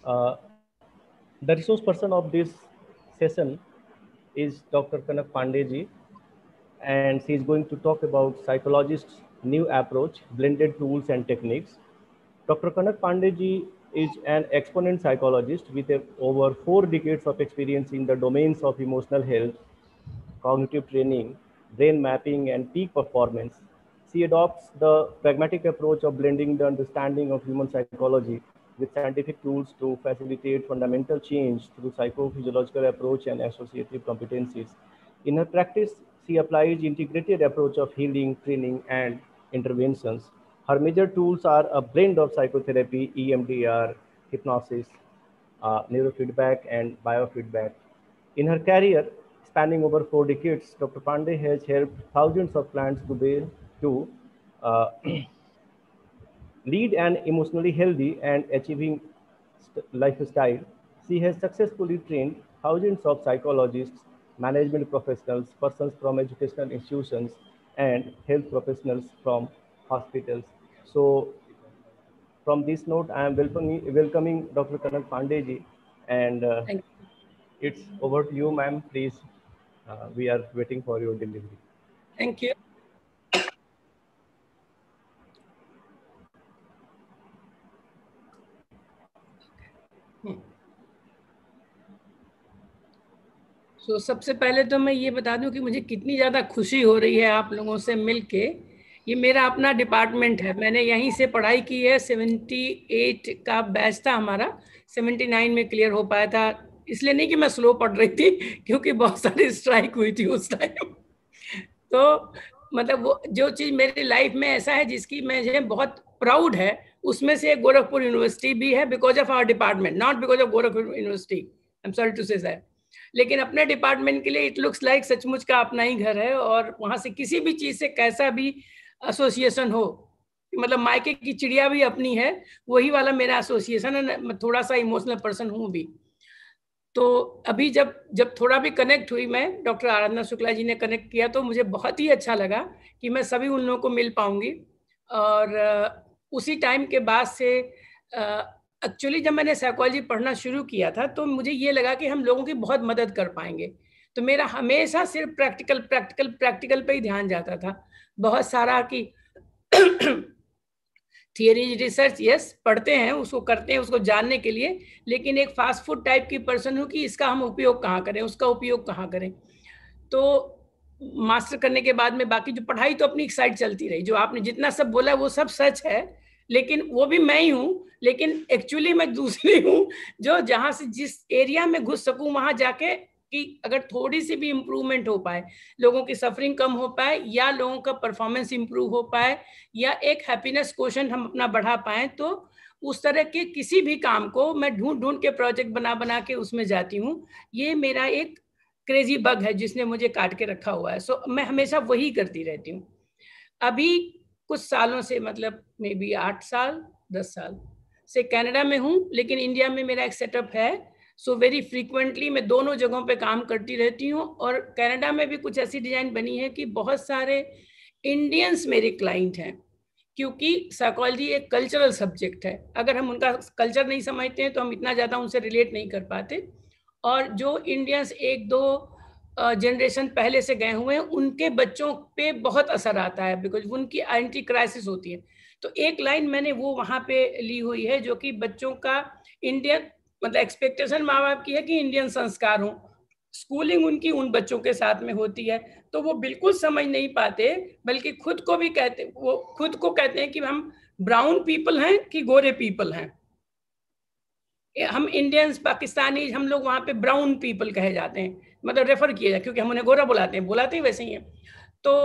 Uh, the resource person of this session is Dr. Kanak Pandey ji, and she is going to talk about psychologists' new approach, blended tools and techniques. Dr. Kanak Pandey ji is an exponent psychologist with over 4 decades of experience in the domains of emotional health, cognitive training, brain mapping, and peak performance. She adopts the pragmatic approach of blending the understanding of human psychology with scientific tools to facilitate fundamental change through psychophysiological approach and associative competencies. In her practice, she applies integrated approach of healing, training, and interventions. Her major tools are a blend of psychotherapy, EMDR, hypnosis, neurofeedback, and biofeedback. In her career, spanning over 4 decades, Dr. Pandey has helped thousands of clients to uh, lead an emotionally healthy and achieving lifestyle. She has successfully trained thousands of psychologists, management professionals, persons from educational institutions, and health professionals from hospitals. So, from this note, I am welcoming Dr. Kanak Pandey ji, and it's over to you, ma'am. Please, we are waiting for your delivery. Thank you. तो सबसे पहले तो मैं ये बता दूं कि मुझे कितनी ज़्यादा खुशी हो रही है आप लोगों से मिलके। ये मेरा अपना डिपार्टमेंट है, मैंने यहीं से पढ़ाई की है। 78 का बैच था हमारा, 79 में क्लियर हो पाया था। इसलिए नहीं कि मैं स्लो पढ़ रही थी, क्योंकि बहुत सारी स्ट्राइक हुई थी उस टाइम। तो मतलब वो जो चीज़ मेरी लाइफ में ऐसा है जिसकी मुझे बहुत प्राउड है, उसमें से गोरखपुर यूनिवर्सिटी भी है, because of our department, not because of Gorakhpur university. I am sorry to say that. लेकिन अपने डिपार्टमेंट के लिए इट लुक्स लाइक सचमुच का अपना ही घर है। और वहां से किसी भी चीज से कैसा भी एसोसिएशन हो, मतलब मायके की चिड़िया भी अपनी है, वही वाला मेरा एसोसिएशन है। मैं थोड़ा सा इमोशनल पर्सन हूँ भी। तो अभी जब थोड़ा भी कनेक्ट हुई, मैं डॉक्टर आराधना शुक्ला जी ने कनेक्ट किया, तो मुझे बहुत ही अच्छा लगा कि मैं सभी उन लोगों को मिल पाऊंगी। और उसी टाइम के बाद से एक्चुअली जब मैंने साइकोलॉजी पढ़ना शुरू किया था, तो मुझे ये लगा कि हम लोगों की बहुत मदद कर पाएंगे। तो मेरा हमेशा सिर्फ प्रैक्टिकल प्रैक्टिकल प्रैक्टिकल पे ही ध्यान जाता था। बहुत सारा कि थियरी रिसर्च यस पढ़ते हैं, उसको करते हैं उसको जानने के लिए, लेकिन एक फास्ट फूड टाइप की पर्सन हूँ कि इसका हम उपयोग कहाँ करें, उसका उपयोग कहाँ करें। तो मास्टर करने के बाद में बाकी जो पढ़ाई तो अपनी साइड चलती रही। जो आपने जितना सब बोला वो सब सच है, लेकिन वो भी मैं ही हूँ, लेकिन एक्चुअली मैं दूसरी हूँ जो जहाँ से जिस एरिया में घुस सकूँ वहां जाके, कि अगर थोड़ी सी भी इम्प्रूवमेंट हो पाए, लोगों की सफरिंग कम हो पाए, या लोगों का परफॉर्मेंस इम्प्रूव हो पाए, या एक हैप्पीनेस क्वोशेंट हम अपना बढ़ा पाए, तो उस तरह के किसी भी काम को मैं ढूंढ ढूंढ के प्रोजेक्ट बना बना के उसमें जाती हूँ। ये मेरा एक क्रेजी बग है जिसने मुझे काट के रखा हुआ है। सो मैं हमेशा वही करती रहती हूँ। अभी कुछ सालों से, मतलब मे बी 8 साल 10 साल से कनाडा में हूँ, लेकिन इंडिया में मेरा एक सेटअप है। सो वेरी फ्रीक्वेंटली मैं दोनों जगहों पे काम करती रहती हूँ। और कनाडा में भी कुछ ऐसी डिजाइन बनी है कि बहुत सारे इंडियंस मेरे क्लाइंट हैं, क्योंकि साइकोलॉजी एक कल्चरल सब्जेक्ट है। अगर हम उनका कल्चर नहीं समझते हैं तो हम इतना ज़्यादा उनसे रिलेट नहीं कर पाते। और जो इंडियंस 1-2 जनरेशन पहले से गए हुए हैं, उनके बच्चों पे बहुत असर आता है, बिकॉज उनकी आइडेंटिटी क्राइसिस होती है। तो एक लाइन मैंने वो वहाँ पे ली हुई है, जो कि बच्चों का इंडियन, मतलब एक्सपेक्टेशन माँ बाप की है कि इंडियन संस्कार हो, स्कूलिंग उनकी उन बच्चों के साथ में होती है, तो वो बिल्कुल समझ नहीं पाते, बल्कि खुद को भी कहते, वो खुद को कहते हैं कि हम ब्राउन पीपल हैं कि गोरे पीपल हैं। हम इंडियंस, पाकिस्तानी, हम लोग वहाँ पे ब्राउन पीपल कहे जाते हैं, मतलब रेफर किए जाए, क्योंकि हम उन्हें गोरा बुलाते ही वैसे ही हैं। तो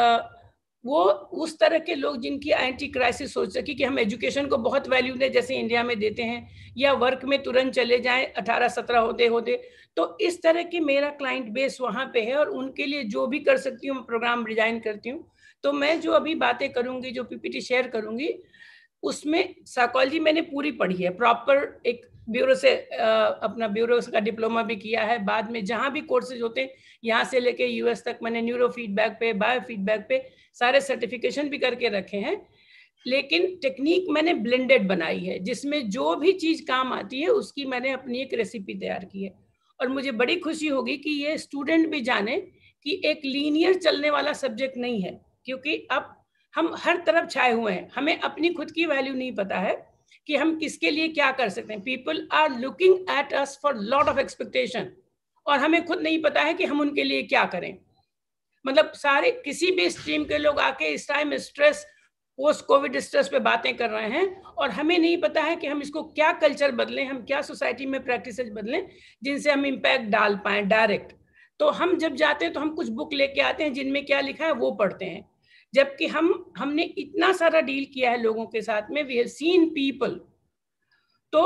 वो उस तरह के लोग जिनकी एंटी क्राइसिस सोच सकी कि हम एजुकेशन को बहुत वैल्यू दें जैसे इंडिया में देते हैं, या वर्क में तुरंत चले जाएं 18-17 होते, तो इस तरह की मेरा क्लाइंट बेस वहाँ पे है। और उनके लिए जो भी कर सकती हूँ, प्रोग्राम डिजाइन करती हूँ। तो मैं जो अभी बातें करूंगी, जो पीपीटी शेयर करूंगी, उसमें साइकोलॉजी मैंने पूरी पढ़ी है, प्रॉपर एक ब्यूरो से अपना ब्यूरो का डिप्लोमा भी किया है। बाद में जहाँ भी कोर्सेज होते हैं, यहाँ से लेके यूएस तक मैंने न्यूरो फीडबैक पे, बायो फीडबैक पे सारे सर्टिफिकेशन भी करके रखे हैं। लेकिन टेक्निक मैंने ब्लेंडेड बनाई है, जिसमें जो भी चीज काम आती है उसकी मैंने अपनी एक रेसिपी तैयार की है। और मुझे बड़ी खुशी होगी कि ये स्टूडेंट भी जाने कि एक लीनियर चलने वाला सब्जेक्ट नहीं है, क्योंकि अब हम हर तरफ छाए हुए हैं, हमें अपनी खुद की वैल्यू नहीं पता है कि हम किसके लिए क्या कर सकते हैं। People are looking at us for lot of expectation, और हमें खुद नहीं पता है कि हम उनके लिए क्या करें। मतलब सारे किसी भी स्ट्रीम के लोग आके इस time stress, post COVID stress पे बातें कर रहे हैं, और हमें नहीं पता है कि हम इसको क्या कल्चर बदलें, हम क्या सोसाइटी में प्रैक्टिसेस बदलें जिनसे हम इम्पैक्ट डाल पाए डायरेक्ट। तो हम जब जाते हैं तो हम कुछ बुक लेके आते हैं जिनमें क्या लिखा है वो पढ़ते हैं, जबकि हमने इतना सारा डील किया है लोगों के साथ में, वी हैव सीन पीपल, तो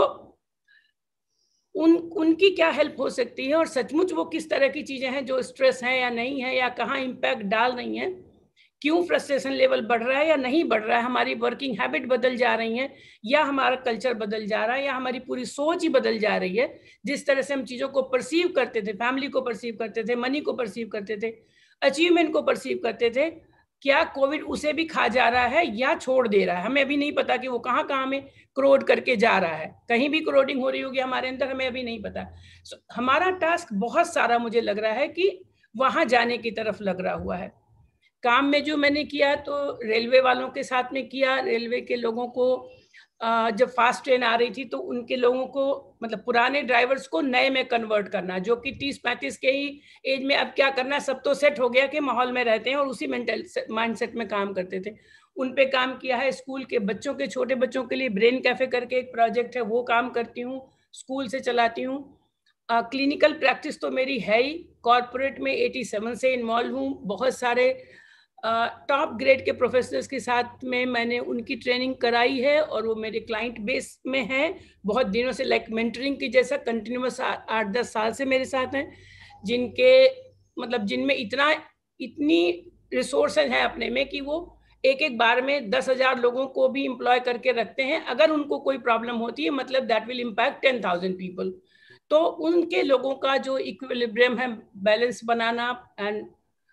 उनकी क्या हेल्प हो सकती है, और सचमुच वो किस तरह की चीजें हैं जो स्ट्रेस है या नहीं है, या कहाँ इम्पैक्ट डाल रही हैं, क्यों फ्रस्ट्रेशन लेवल बढ़ रहा है या नहीं बढ़ रहा है, हमारी वर्किंग हैबिट बदल जा रही है, या हमारा कल्चर बदल जा रहा है, या हमारी पूरी सोच ही बदल जा रही है। जिस तरह से हम चीजों को परसीव करते थे, फैमिली को परसीव करते थे, मनी को परसीव करते थे, अचीवमेंट को परसीव करते थे, क्या कोविड उसे भी खा जा रहा है या छोड़ दे रहा है? हमें अभी नहीं पता कि वो कहाँ कहाँ में क्रोड करके जा रहा है। कहीं भी क्रोडिंग हो रही होगी हमारे अंदर, हमें अभी नहीं पता। हमारा टास्क बहुत सारा मुझे लग रहा है कि वहां जाने की तरफ लग रहा हुआ है। काम में जो मैंने किया तो रेलवे वालों के साथ में किया, रेलवे के लोगों को जब फास्ट ट्रेन आ रही थी तो उनके लोगों को, मतलब पुराने ड्राइवर्स को नए में कन्वर्ट करना, जो कि 30-35 के ही एज में अब क्या करना, सब तो सेट हो गया कि माहौल में रहते हैं और उसी मेंटल माइंडसेट में काम करते थे। उन पे काम किया है। स्कूल के बच्चों के, छोटे बच्चों के लिए ब्रेन कैफे करके एक प्रोजेक्ट है, वो काम करती हूँ, स्कूल से चलाती हूँ। क्लिनिकल प्रैक्टिस तो मेरी है ही, कॉर्पोरेट में 87 से इन्वॉल्व हूँ। बहुत सारे टॉप ग्रेड के प्रोफेसर्स के साथ में मैंने उनकी ट्रेनिंग कराई है, और वो मेरे क्लाइंट बेस में हैं बहुत दिनों से, लाइक मेंटरिंग की जैसा कंटिन्यूस 8-10 साल से मेरे साथ हैं, जिनके मतलब जिनमें इतनी रिसोर्सेज हैं अपने में कि वो एक एक बार में 10,000 लोगों को भी एम्प्लॉय करके रखते हैं। अगर उनको कोई प्रॉब्लम होती है, मतलब दैट विल इम्पैक्ट 10,000 पीपल। तो उनके लोगों का जो इक्विलिब्रियम है, बैलेंस बनाना, and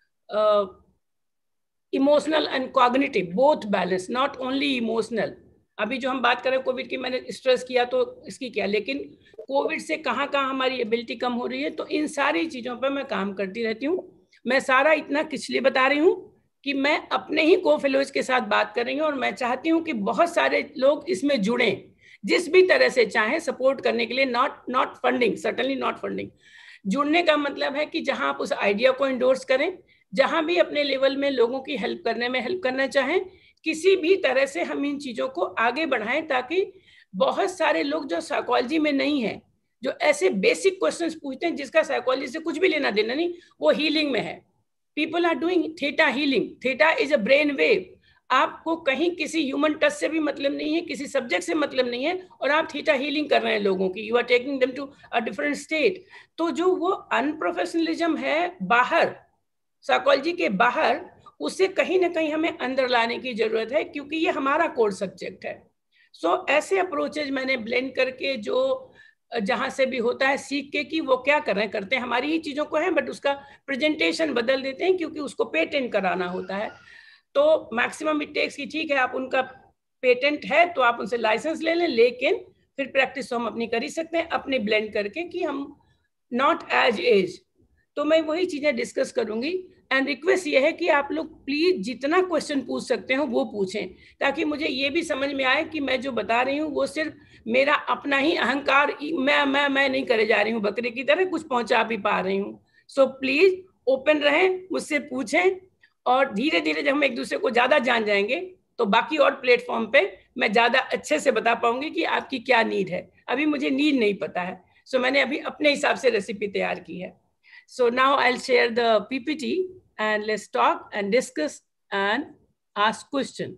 emotional and cognitive both balance, not only emotional. अभी जो हम बात करें कोविड की, मैंने स्ट्रेस किया तो इसकी क्या, लेकिन कोविड से कहाँ कहाँ हमारी एबिलिटी कम हो रही है, तो इन सारी चीजों पर मैं काम करती रहती हूँ। मैं सारा इतना किस लिए बता रही हूँ कि मैं अपने ही को फेलोज के साथ बात कर रही हूँ, और मैं चाहती हूँ कि बहुत सारे लोग इसमें जुड़े, जिस भी तरह से चाहे सपोर्ट करने के लिए, not funding, certainly not funding. जुड़ने का मतलब है कि जहां आप उस आइडिया को इंडोर्स करें, जहां भी अपने लेवल में लोगों की हेल्प करने में हेल्प करना चाहें, किसी भी तरह से हम इन चीजों को आगे बढ़ाएं, ताकि बहुत सारे लोग जो साइकोलॉजी में नहीं है, जो ऐसे बेसिक क्वेश्चंस पूछते हैं जिसका साइकोलॉजी से कुछ भी लेना देना नहीं, वो हीलिंग में है। People are doing theta healing. Theta is a brain wave. आपको कहीं किसी ह्यूमन टच से भी मतलब नहीं है, किसी सब्जेक्ट से मतलब नहीं है, और आप थीटा हीलिंग कर रहे हैं लोगों की, you are taking them to a different state. तो जो वो अनप्रोफेशनलिज्म है बाहर, साइकोलॉजी के बाहर, उसे कहीं ना कहीं हमें अंदर लाने की जरूरत है, क्योंकि ये हमारा कोर सब्जेक्ट है। सो ऐसे अप्रोचेज मैंने ब्लेंड करके, जो जहां से भी होता है सीख के कि वो क्या कर रहे हैं, करते हैं हमारी ही चीजों को है, बट उसका प्रेजेंटेशन बदल देते हैं, क्योंकि उसको पेटेंट कराना होता है। तो मैक्सिमम इट टेक्स कि ठीक है, आप उनका पेटेंट है तो आप उनसे लाइसेंस ले लें, लेकिन फिर प्रैक्टिस तो हम अपनी कर ही सकते हैं, अपने ब्लेंड करके, कि हम नॉट एज एज। तो मैं वही चीजें डिस्कस करूंगी। एंड रिक्वेस्ट ये है कि आप लोग प्लीज जितना क्वेश्चन पूछ सकते हो वो पूछें, ताकि मुझे ये भी समझ में आए कि मैं जो बता रही हूँ वो सिर्फ मेरा अपना ही अहंकार, मैं नहीं करे जा रही हूँ बकरे की तरह, कुछ पहुंचा भी पा रही हूँ। सो प्लीज ओपन रहें, मुझसे पूछें, और धीरे धीरे जब हम एक दूसरे को ज्यादा जान जाएंगे तो बाकी और प्लेटफॉर्म पे मैं ज्यादा अच्छे से बता पाऊंगी कि आपकी क्या नीड है। अभी मुझे नीड नहीं पता है, सो मैंने अभी अपने हिसाब से रेसिपी तैयार की है। So now I'll share the PPT and let's talk and discuss and ask question.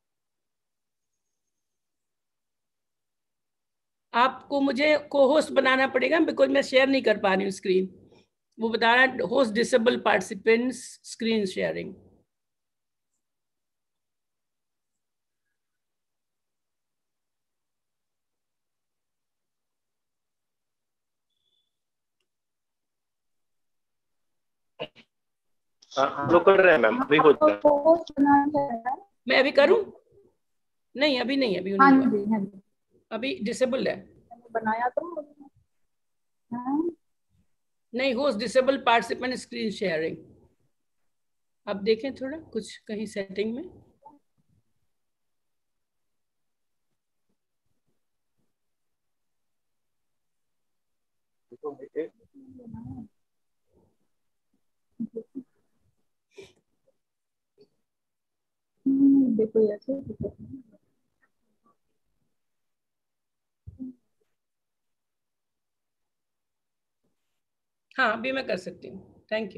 आपको मुझे को होस्ट बनाना पड़ेगा, बिकॉज मैं शेयर नहीं कर पा रही हूँ स्क्रीन। वो बता रहा है host disable participants screen sharing. हम लोग कर रहे हैं मैम, अभी हो जाएगा। मैं अभी करूं? नहीं अभी नहीं, अभी हाँ नहीं हुआ, जी हाँ जी, अभी डिसेबल्ड है। बनाया तो हाँ। नहीं, host disable participant screen sharing, आप देखें थोड़ा कुछ कहीं सेटिंग में। देखो ऐसे हाँ अभी मैं कर सकती हूँ, थैंक यू।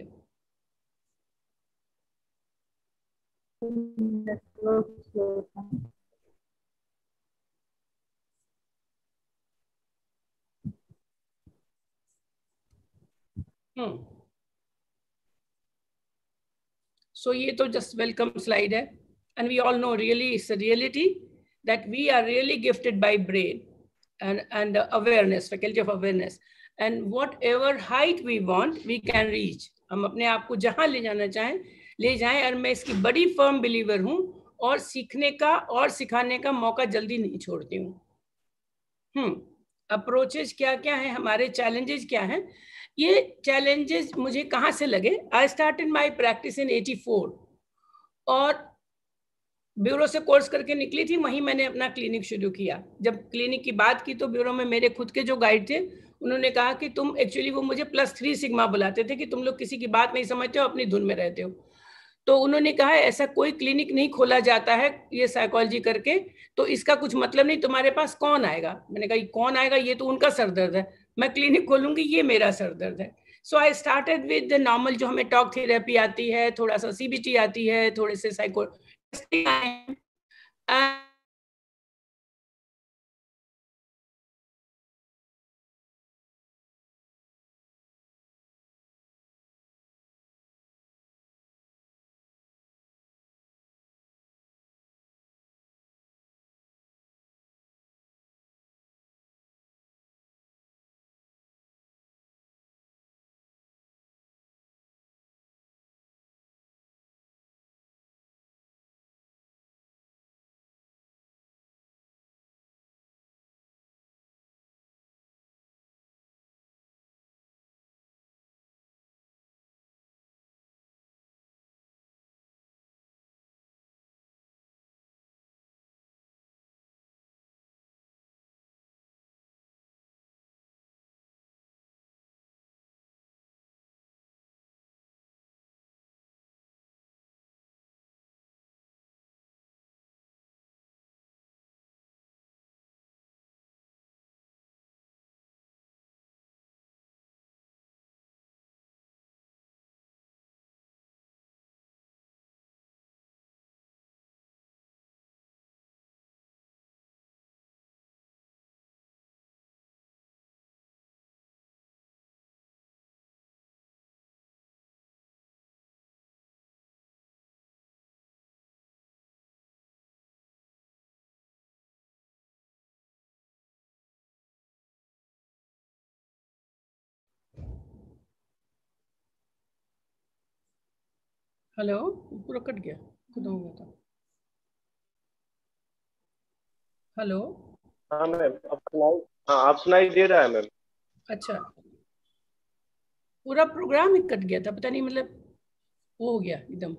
सो ये तो जस्ट वेलकम स्लाइड है, and we all know really it's a reality that we are really gifted by brain and awareness, faculty of awareness, and whatever height we want we can reach। हम अपने आप को जहां ले जाना चाहें ले जाएं, और मैं इसकी बड़ी फर्म बिलीवर हूं, और सीखने का और सिखाने का मौका जल्दी नहीं छोड़ती हूँ। अप्रोचेज क्या क्या है, हमारे चैलेंजेस क्या हैं? ये चैलेंजेस मुझे कहाँ से लगे? I started my practice in 84, और ब्यूरो से कोर्स करके निकली थी, वहीं मैंने अपना क्लिनिक शुरू किया। जब क्लिनिक की बात की तो ब्यूरो में मेरे खुद के जो गाइड थे उन्होंने कहा कि तुम एक्चुअली, वो मुझे +3 सिग्मा बुलाते थे कि तुम लोग किसी की बात नहीं समझते हो, अपनी धुन में रहते हो। तो उन्होंने कहा ऐसा कोई क्लिनिक नहीं खोला जाता है ये साइकोलॉजी करके, तो इसका कुछ मतलब नहीं, तुम्हारे पास कौन आएगा? मैंने कहा कौन आएगा, ये तो उनका सरदर्द है, मैं क्लिनिक खोलूंगी, ये मेरा सरदर्द है। So I started with the normal जो हमें टॉक थेरेपी आती है, थोड़ा सा CBT आती है, थोड़े से साइको हेलो, पूरा कट गया, खत्म हो गया था। हेलो, हाँ मैम, अब सुनाई, हाँ अब सुनाई दे रहा है मैम। अच्छा, पूरा प्रोग्राम ही कट गया था, पता नहीं, मतलब वो हो गया एकदम।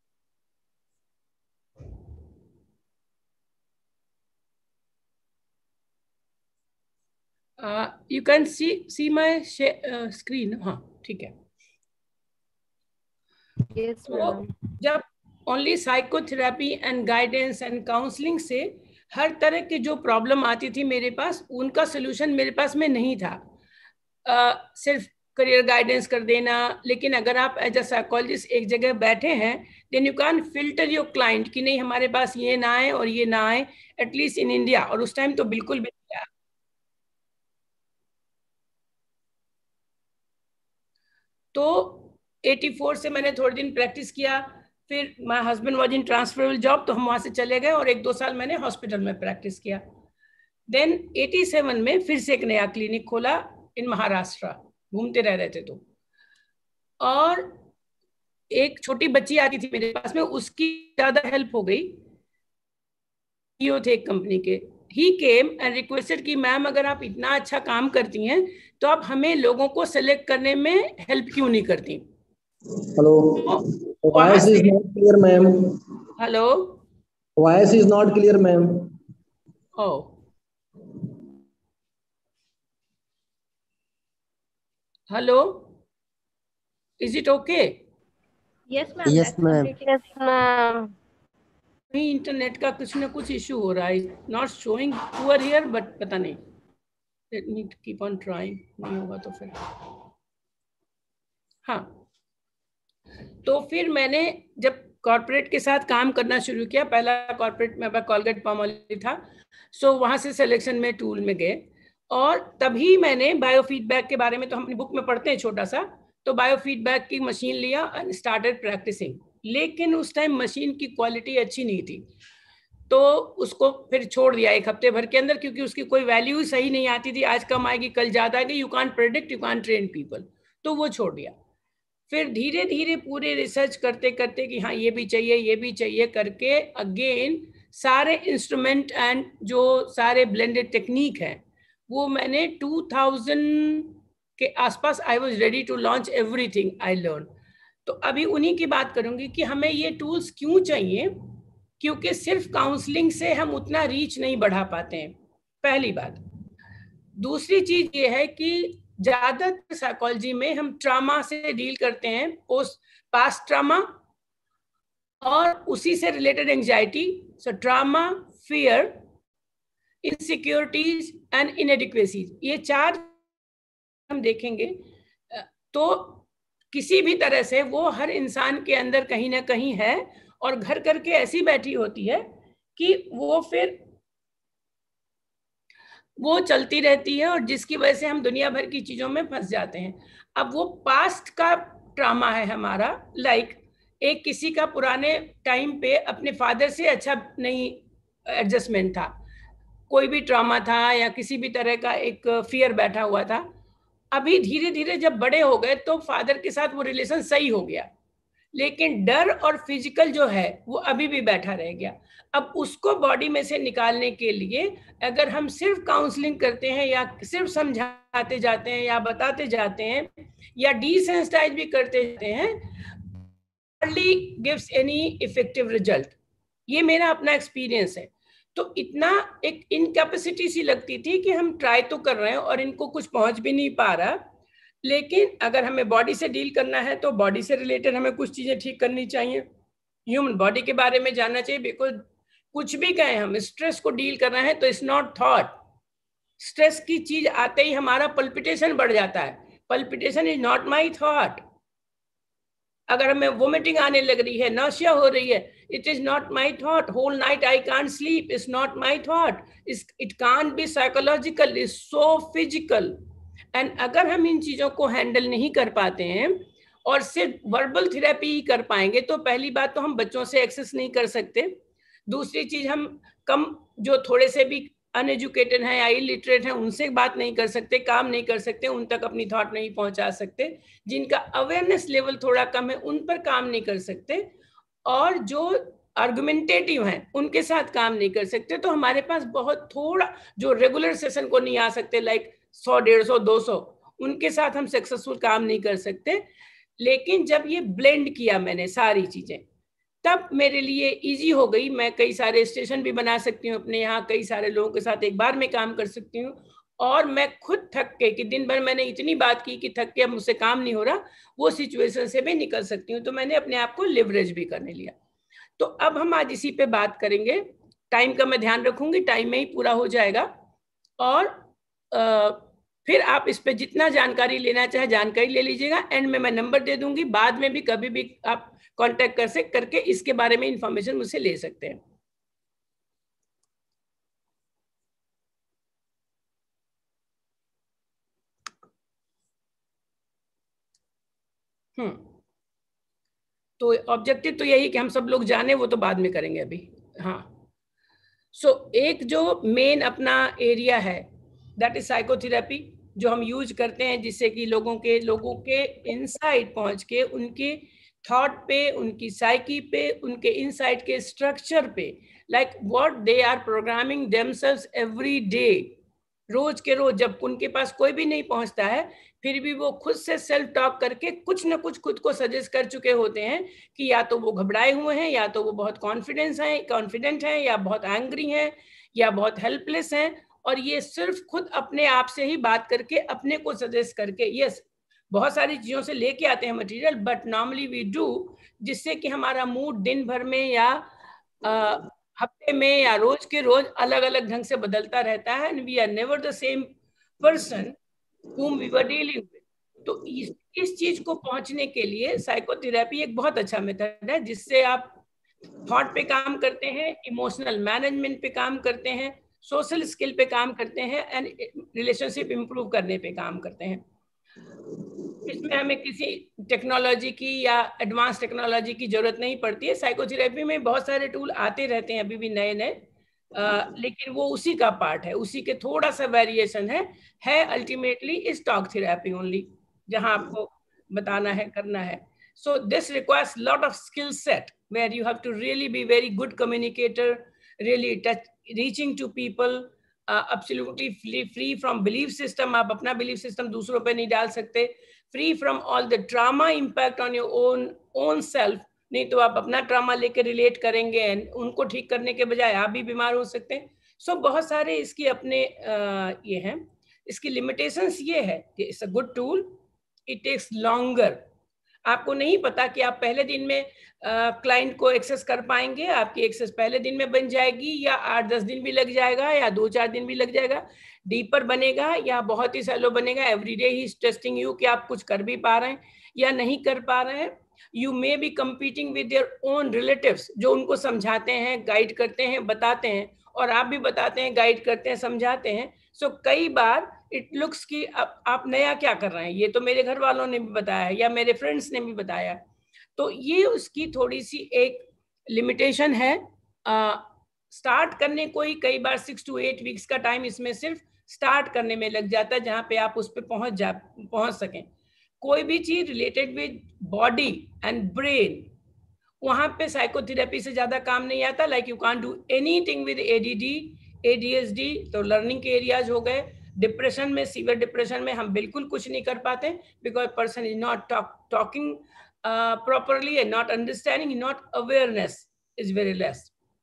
You can see my screen? हाँ ठीक है। यस तो मैडम। जब only psychotherapy and guidance and counselling से हर तरह की जो प्रॉब्लम आती थी मेरे पास, उनका सोल्यूशन मेरे पास में नहीं था। सिर्फ करियर गाइडेंस कर देना, लेकिन अगर आप एज अ साइकोलॉजिस्ट एक जगह बैठे हैं, then you can filter your client कि नहीं हमारे पास ये ना आए और ये ना आए, एटलीस्ट इन इंडिया। और उस टाइम तो बिल्कुल भी नहीं आया। तो 84 से मैंने थोड़े दिन प्रैक्टिस किया, फिर my husband was in transferable job, तो हम वहां से चले गए, और 1-2 साल मैंने हॉस्पिटल में प्रैक्टिस किया। देन 87 में फिर से एक नया क्लिनिक खोला इन महाराष्ट्र, घूमते रह रहे थे तो। और एक छोटी बच्ची आती थी मेरे पास में, उसकी ज्यादा हेल्प हो गई। CEO थे एक कंपनी के, ही केम एंड रिक्वेस्टेड कि मैम अगर आप इतना अच्छा काम करती हैं तो आप हमें लोगों को सेलेक्ट करने में हेल्प क्यों नहीं करती। Hello, voice is not clear ma'am. Hello, voice is not clear ma'am. Oh hello, is it okay? Yes ma'am, yes ma'am. नहीं, इंटरनेट का कुछ ना कुछ इशू हो रहा है, not showing poor here but पता नहीं, let me keep on trying, नहीं होगा तो फिर हाँ। तो फिर मैंने जब कॉर्पोरेट के साथ काम करना शुरू किया, पहला कॉर्पोरेट में कॉलगेट पामोलिव था, सो वहां से सिलेक्शन में टूल में गए, और तभी मैंने बायोफीडबैक के बारे में, तो हम अपनी बुक में पढ़ते हैं छोटा सा, तो बायोफीडबैक की मशीन लिया एंड स्टार्टेड प्रैक्टिसिंग। लेकिन उस टाइम मशीन की क्वालिटी अच्छी नहीं थी, तो उसको फिर छोड़ दिया एक हफ्ते भर के अंदर, क्योंकि उसकी कोई वैल्यू सही नहीं आती थी, आज कम आएगी कल ज्यादा आएगी, you can't predict, you can't train people, तो वो छोड़ दिया। फिर धीरे धीरे पूरे रिसर्च करते करते कि हाँ ये भी चाहिए ये भी चाहिए करके, अगेन सारे इंस्ट्रूमेंट एंड जो सारे ब्लेंडेड टेक्निक हैं वो मैंने 2000 के आसपास I was ready to launch everything I learn. तो अभी उन्हीं की बात करूंगी कि हमें ये टूल्स क्यों चाहिए, क्योंकि सिर्फ काउंसलिंग से हम उतना रीच नहीं बढ़ा पाते हैं, पहली बात। दूसरी चीज ये है कि ज्यादातर साइकोलॉजी में हम ट्रामा से डील करते हैं, पोस्ट पास्ट ट्रामा और उसी से related anxiety, so trauma, fear, insecurities and inadequacies, ये चार हम देखेंगे। तो किसी भी तरह से वो हर इंसान के अंदर कहीं ना कहीं है, और घर करके ऐसी बैठी होती है कि वो फिर वो चलती रहती है, और जिसकी वजह से हम दुनिया भर की चीजों में फंस जाते हैं। अब वो पास्ट का ट्रामा है हमारा, लाइक एक किसी का पुराने टाइम पे अपने फादर से अच्छा नहीं एडजस्टमेंट था, कोई भी ट्रामा था या किसी भी तरह का एक फियर बैठा हुआ था। अभी धीरे धीरे जब बड़े हो गए तो फादर के साथ वो रिलेशन सही हो गया, लेकिन डर और फिजिकल जो है वो अभी भी बैठा रह गया। अब उसको बॉडी में से निकालने के लिए अगर हम सिर्फ काउंसलिंग करते हैं या सिर्फ समझाते जाते हैं या बताते जाते हैं या डिसेंसिटाइज भी करते जाते हैं, hardly gives any effective result. ये मेरा अपना एक्सपीरियंस है। तो इतना एक इनकैपेसिटी सी लगती थी कि हम ट्राई तो कर रहे हैं और इनको कुछ पहुंच भी नहीं पा रहा, लेकिन अगर हमें बॉडी से डील करना है तो बॉडी से रिलेटेड हमें कुछ चीजें ठीक करनी चाहिए, ह्यूमन बॉडी के बारे में जानना चाहिए। बिकॉज कुछ भी कहें, हम स्ट्रेस को डील करना है तो इट्स नॉट थॉट, स्ट्रेस की चीज आते ही हमारा पल्पिटेशन बढ़ जाता है, palpitation is not my thought. अगर हमें वोमिटिंग आने लग रही है, नौसिया हो रही है, it is not my thought, whole night I can't sleep, it's not my thought, it can't be psychological, it's so physical. And अगर हम इन चीजों को हैंडल नहीं कर पाते हैं और सिर्फ वर्बल थेरेपी ही कर पाएंगे, तो पहली बात तो हम बच्चों से एक्सेस नहीं कर सकते, दूसरी चीज हम कम जो थोड़े से भी अनएजुकेटेड हैं या इलिटरेट हैं उनसे बात नहीं कर सकते, काम नहीं कर सकते, उन तक अपनी थॉट नहीं पहुंचा सकते, जिनका अवेयरनेस लेवल थोड़ा कम है उन पर काम नहीं कर सकते, और जो आर्गुमेंटेटिव हैं उनके साथ काम नहीं कर सकते। तो हमारे पास बहुत थोड़ा, जो रेगुलर सेशन को नहीं आ सकते, लाइक 100, 150, 200, उनके साथ हम सक्सेसफुल काम नहीं कर सकते। लेकिन जब ये ब्लेंड किया मैंने सारी चीजें, तब मेरे लिए इजी हो गई। मैं कई सारे स्टेशन भी बना सकती हूँ अपने यहाँ, कई सारे लोगों के साथ एक बार में काम कर सकती हूँ, और मैं खुद थक के कि दिन भर मैंने इतनी बात की कि थक के अब मुझसे काम नहीं हो रहा, वो सिचुएशन से भी निकल सकती हूँ। तो मैंने अपने आप को लिवरेज भी करने लिया। तो अब हम आज इसी पे बात करेंगे। टाइम का मैं ध्यान रखूंगी, टाइम में ही पूरा हो जाएगा, और फिर आप इस पे जितना जानकारी लेना चाहे जानकारी ले लीजिएगा। एंड में मैं नंबर दे दूंगी, बाद में भी कभी भी आप कांटेक्ट करके इसके बारे में इंफॉर्मेशन मुझसे ले सकते हैं। तो ऑब्जेक्टिव तो यही कि हम सब लोग जाने, वो तो बाद में करेंगे अभी। हाँ, सो एक जो मेन अपना एरिया है दैट इज साइकोथेरेपी, जो हम यूज करते हैं जिससे कि लोगों के इनसाइड पहुंच के उनके थॉट पे, उनकी साइकी पे, उनके इनसाइड के स्ट्रक्चर पे, like what they are programming themselves every day, रोज के रोज, जब उनके पास कोई भी नहीं पहुंचता है फिर भी वो खुद से सेल्फ टॉक करके कुछ ना कुछ खुद को सजेस्ट कर चुके होते हैं कि या तो वो घबराए हुए हैं, या तो वो बहुत कॉन्फिडेंट हैं, या बहुत एंग्री हैं, या बहुत हेल्पलेस हैं, और ये सिर्फ खुद अपने आप से ही बात करके अपने को सजेस्ट करके, यस बहुत सारी चीजों से लेके आते हैं material, but normally we do, जिससे कि हमारा मूड दिन भर में या हफ्ते में या रोज के रोज अलग अलग ढंग से बदलता रहता है, and we are never the same person whom we were dealing with. तो इस चीज को पहुंचने के लिए साइकोथेरेपी एक बहुत अच्छा मेथड है, जिससे आप थॉट पे काम करते हैं, इमोशनल मैनेजमेंट पे काम करते हैं, सोशल स्किल पे काम करते हैं, एंड रिलेशनशिप इंप्रूव करने पे काम करते हैं। इसमें हमें किसी टेक्नोलॉजी की या एडवांस टेक्नोलॉजी की जरूरत नहीं पड़ती है। साइकोथेरेपी में बहुत सारे टूल आते रहते हैं अभी भी नए नए, लेकिन वो उसी का पार्ट है, उसी के थोड़ा सा वेरिएशन है ultimately is talk therapy only, जहां आपको बताना है, करना है। So this requires lot of skill set where you have to really be very good communicator, really touch reaching to people, absolutely free from belief system. आप अपना belief system दूसरों पे नहीं डाल सकते, free from all the trauma impact on your own self, नहीं तो आप अपना ट्रामा लेके रिलेट करेंगे एंड उनको ठीक करने के बजाय आप भी बीमार हो सकते हैं। सो बहुत सारे इसकी अपने ये हैं। इसकी लिमिटेशंस ये है कि it's a good tool, it takes longer. आपको नहीं पता कि आप पहले दिन में क्लाइंट को एक्सेस कर पाएंगे, आपकी एक्सेस पहले दिन में बन जाएगी या 8-10 दिन भी लग जाएगा या 2-4 दिन भी लग जाएगा, डीपर बनेगा या बहुत ही सैलो बनेगा। Everyday he is testing you कि आप कुछ कर भी पा रहे हैं या नहीं कर पा रहे हैं। You may be competing with their own relatives, जो उनको समझाते हैं, गाइड करते हैं, बताते हैं, और आप भी बताते हैं, गाइड करते हैं, समझाते हैं। सो कई बार इट लुक्स कि आप नया क्या कर रहे हैं, ये तो मेरे घर वालों ने भी बताया है या मेरे फ्रेंड्स ने भी बताया। तो ये उसकी थोड़ी सी एक लिमिटेशन है। स्टार्ट करने को ही कई बार 6 to 8 वीक्स का टाइम इसमें सिर्फ स्टार्ट करने में लग जाता है, जहां पे आप उस पर पहुंच सकें। कोई भी चीज related with body and brain, वहां पे साइकोथेरेपी से ज्यादा काम नहीं आता। Like you can't do anything with ADD, ADSD, तो लर्निंग के एरियाज हो गए। डिप्रेशन में, सीवियर डिप्रेशन में हम बिल्कुल कुछ नहीं कर पाते, because person is not talking properly and not understanding, not awareness is very less.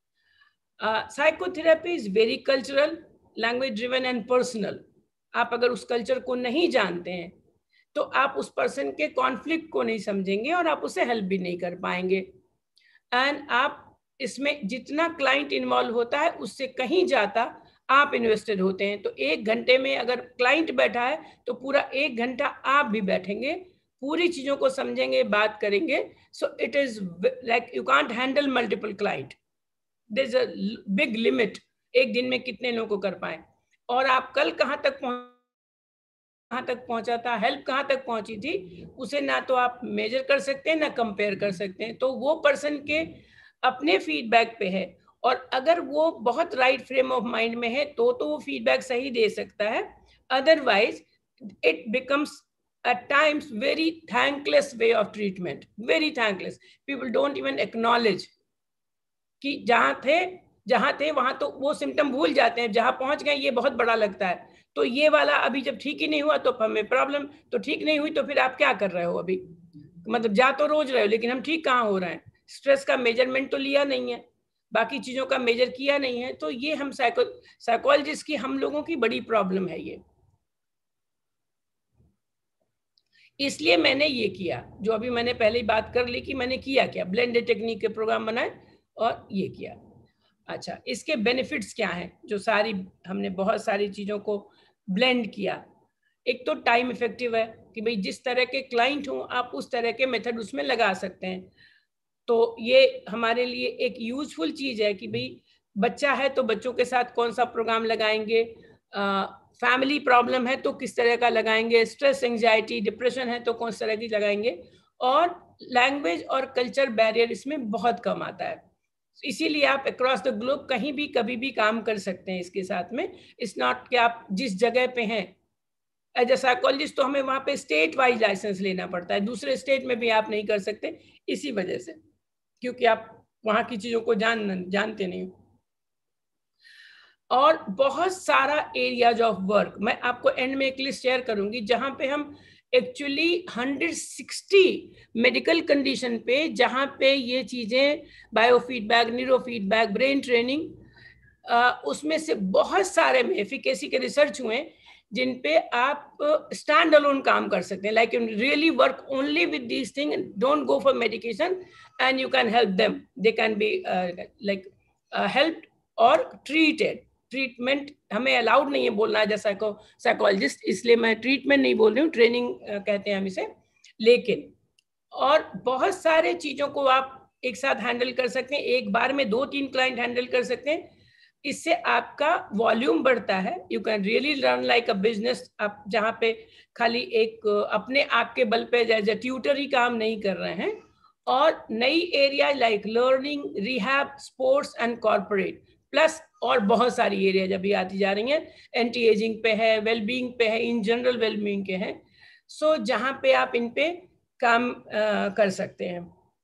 Psychotherapy is very cultural, language driven and personal. आप अगर उस कल्चर को नहीं जानते हैं तो आप उस पर्सन के कॉन्फ्लिक्ट को नहीं समझेंगे और आप उसे हेल्प भी नहीं कर पाएंगे। एंड आप इसमें जितना क्लाइंट इन्वॉल्व होता है उससे कहीं जाता आप इन्वेस्टेड होते हैं। तो 1 घंटे में अगर क्लाइंट बैठा है तो पूरा 1 घंटा आप भी बैठेंगे, पूरी चीजों को समझेंगे, बात करेंगे। So it is like you can't handle multiple client, there is a big limit, एक दिन में कितने लोगों को कर पाए, और आप कल कहाँ तक पहुंचा था, हेल्प कहाँ तक पहुंची थी, उसे ना तो आप मेजर कर सकते हैं ना कंपेयर कर सकते हैं। तो वो पर्सन के अपने फीडबैक पे है, और अगर वो बहुत राइट फ्रेम ऑफ माइंड में है तो वो फीडबैक सही दे सकता है। Otherwise it becomes at times very thankless way of treatment, very thankless. People don't even acknowledge कि जहां थे वहां तो वो सिम्टम भूल जाते हैं, जहां पहुंच गए ये बहुत बड़ा लगता है। तो ये वाला अभी जब ठीक ही नहीं हुआ तो हमें प्रॉब्लम, तो ठीक नहीं हुई तो फिर आप क्या कर रहे हो अभी, मतलब जा तो रोज रहे हो लेकिन हम ठीक कहाँ हो रहे हैं। स्ट्रेस का मेजरमेंट तो लिया नहीं है, बाकी चीजों का मेजर किया नहीं है। तो ये हम साइकोलॉजिस्ट की, हम लोगों की बड़ी प्रॉब्लम है ये। इसलिए मैंने ये किया, जो अभी मैंने पहले ही बात कर ली कि मैंने किया क्या, ब्लेंडेड टेक्निक के प्रोग्राम बनाए और ये किया। अच्छा, इसके बेनिफिट्स क्या हैं, जो सारी हमने बहुत सारी चीज़ों को ब्लेंड किया। एक तो टाइम इफेक्टिव है कि भाई जिस तरह के क्लाइंट हो आप उस तरह के मेथड उसमें लगा सकते हैं। तो ये हमारे लिए एक यूजफुल चीज़ है कि भाई बच्चा है तो बच्चों के साथ कौन सा प्रोग्राम लगाएंगे, फैमिली प्रॉब्लम है तो किस तरह का लगाएंगे, स्ट्रेस, एंजाइटी, डिप्रेशन है तो कौन सी तरह की लगाएंगे, और लैंग्वेज और कल्चर बैरियर इसमें बहुत कम आता है। इसीलिए आप अक्रॉस द ग्लोब कहीं भी कभी भी काम कर सकते हैं इसके साथ में। इट्स नॉट कि आप जिस जगह पे हैं एज ए साइकोलॉजिस्ट तो हमें वहां पे स्टेट वाइज लाइसेंस लेना पड़ता है, दूसरे स्टेट में भी आप नहीं कर सकते इसी वजह से, क्योंकि आप वहां की चीजों को जानते नहीं। और बहुत सारा एरियाज ऑफ वर्क, मैं आपको एंड में एक लिस्ट शेयर करूंगी जहां पे हम एक्चुअली 160 मेडिकल कंडीशन पे, जहां पे ये चीजें बायोफीडबैक, न्यूरोफीडबैक, ब्रेन ट्रेनिंग, उसमें से बहुत सारे में एफिकेसी के रिसर्च हुए जिन पे आप स्टैंड अलोन काम कर सकते हैं, like really work only with these thing, don't go for medication and you can help them, they can be like helped और ट्रीटेड। ट्रीटमेंट हमें अलाउड नहीं है बोलना एज ए साइकोलॉजिस्ट, इसलिए मैं ट्रीटमेंट नहीं बोल रही हूँ, ट्रेनिंग कहते हैं हम इसे। लेकिन और बहुत सारे चीजों को आप एक साथ हैंडल कर सकते हैं, एक बार में 2-3 क्लाइंट हैंडल कर सकते हैं, इससे आपका वॉल्यूम बढ़ता है। You can really run like a business, आप जहाँ पे खाली एक अपने आप के बल पे जैसे ट्यूटर ही काम नहीं कर रहे हैं, और नई area like learning, rehab, sports and corporate, plus और बहुत सारी एरिया अभी आती जा रही हैं, एंटी एजिंग पे है, वेलबींग पे है, इन जनरल वेलबींग के हैं, सो जहाँ पे आप इन पे काम कर सकते हैं।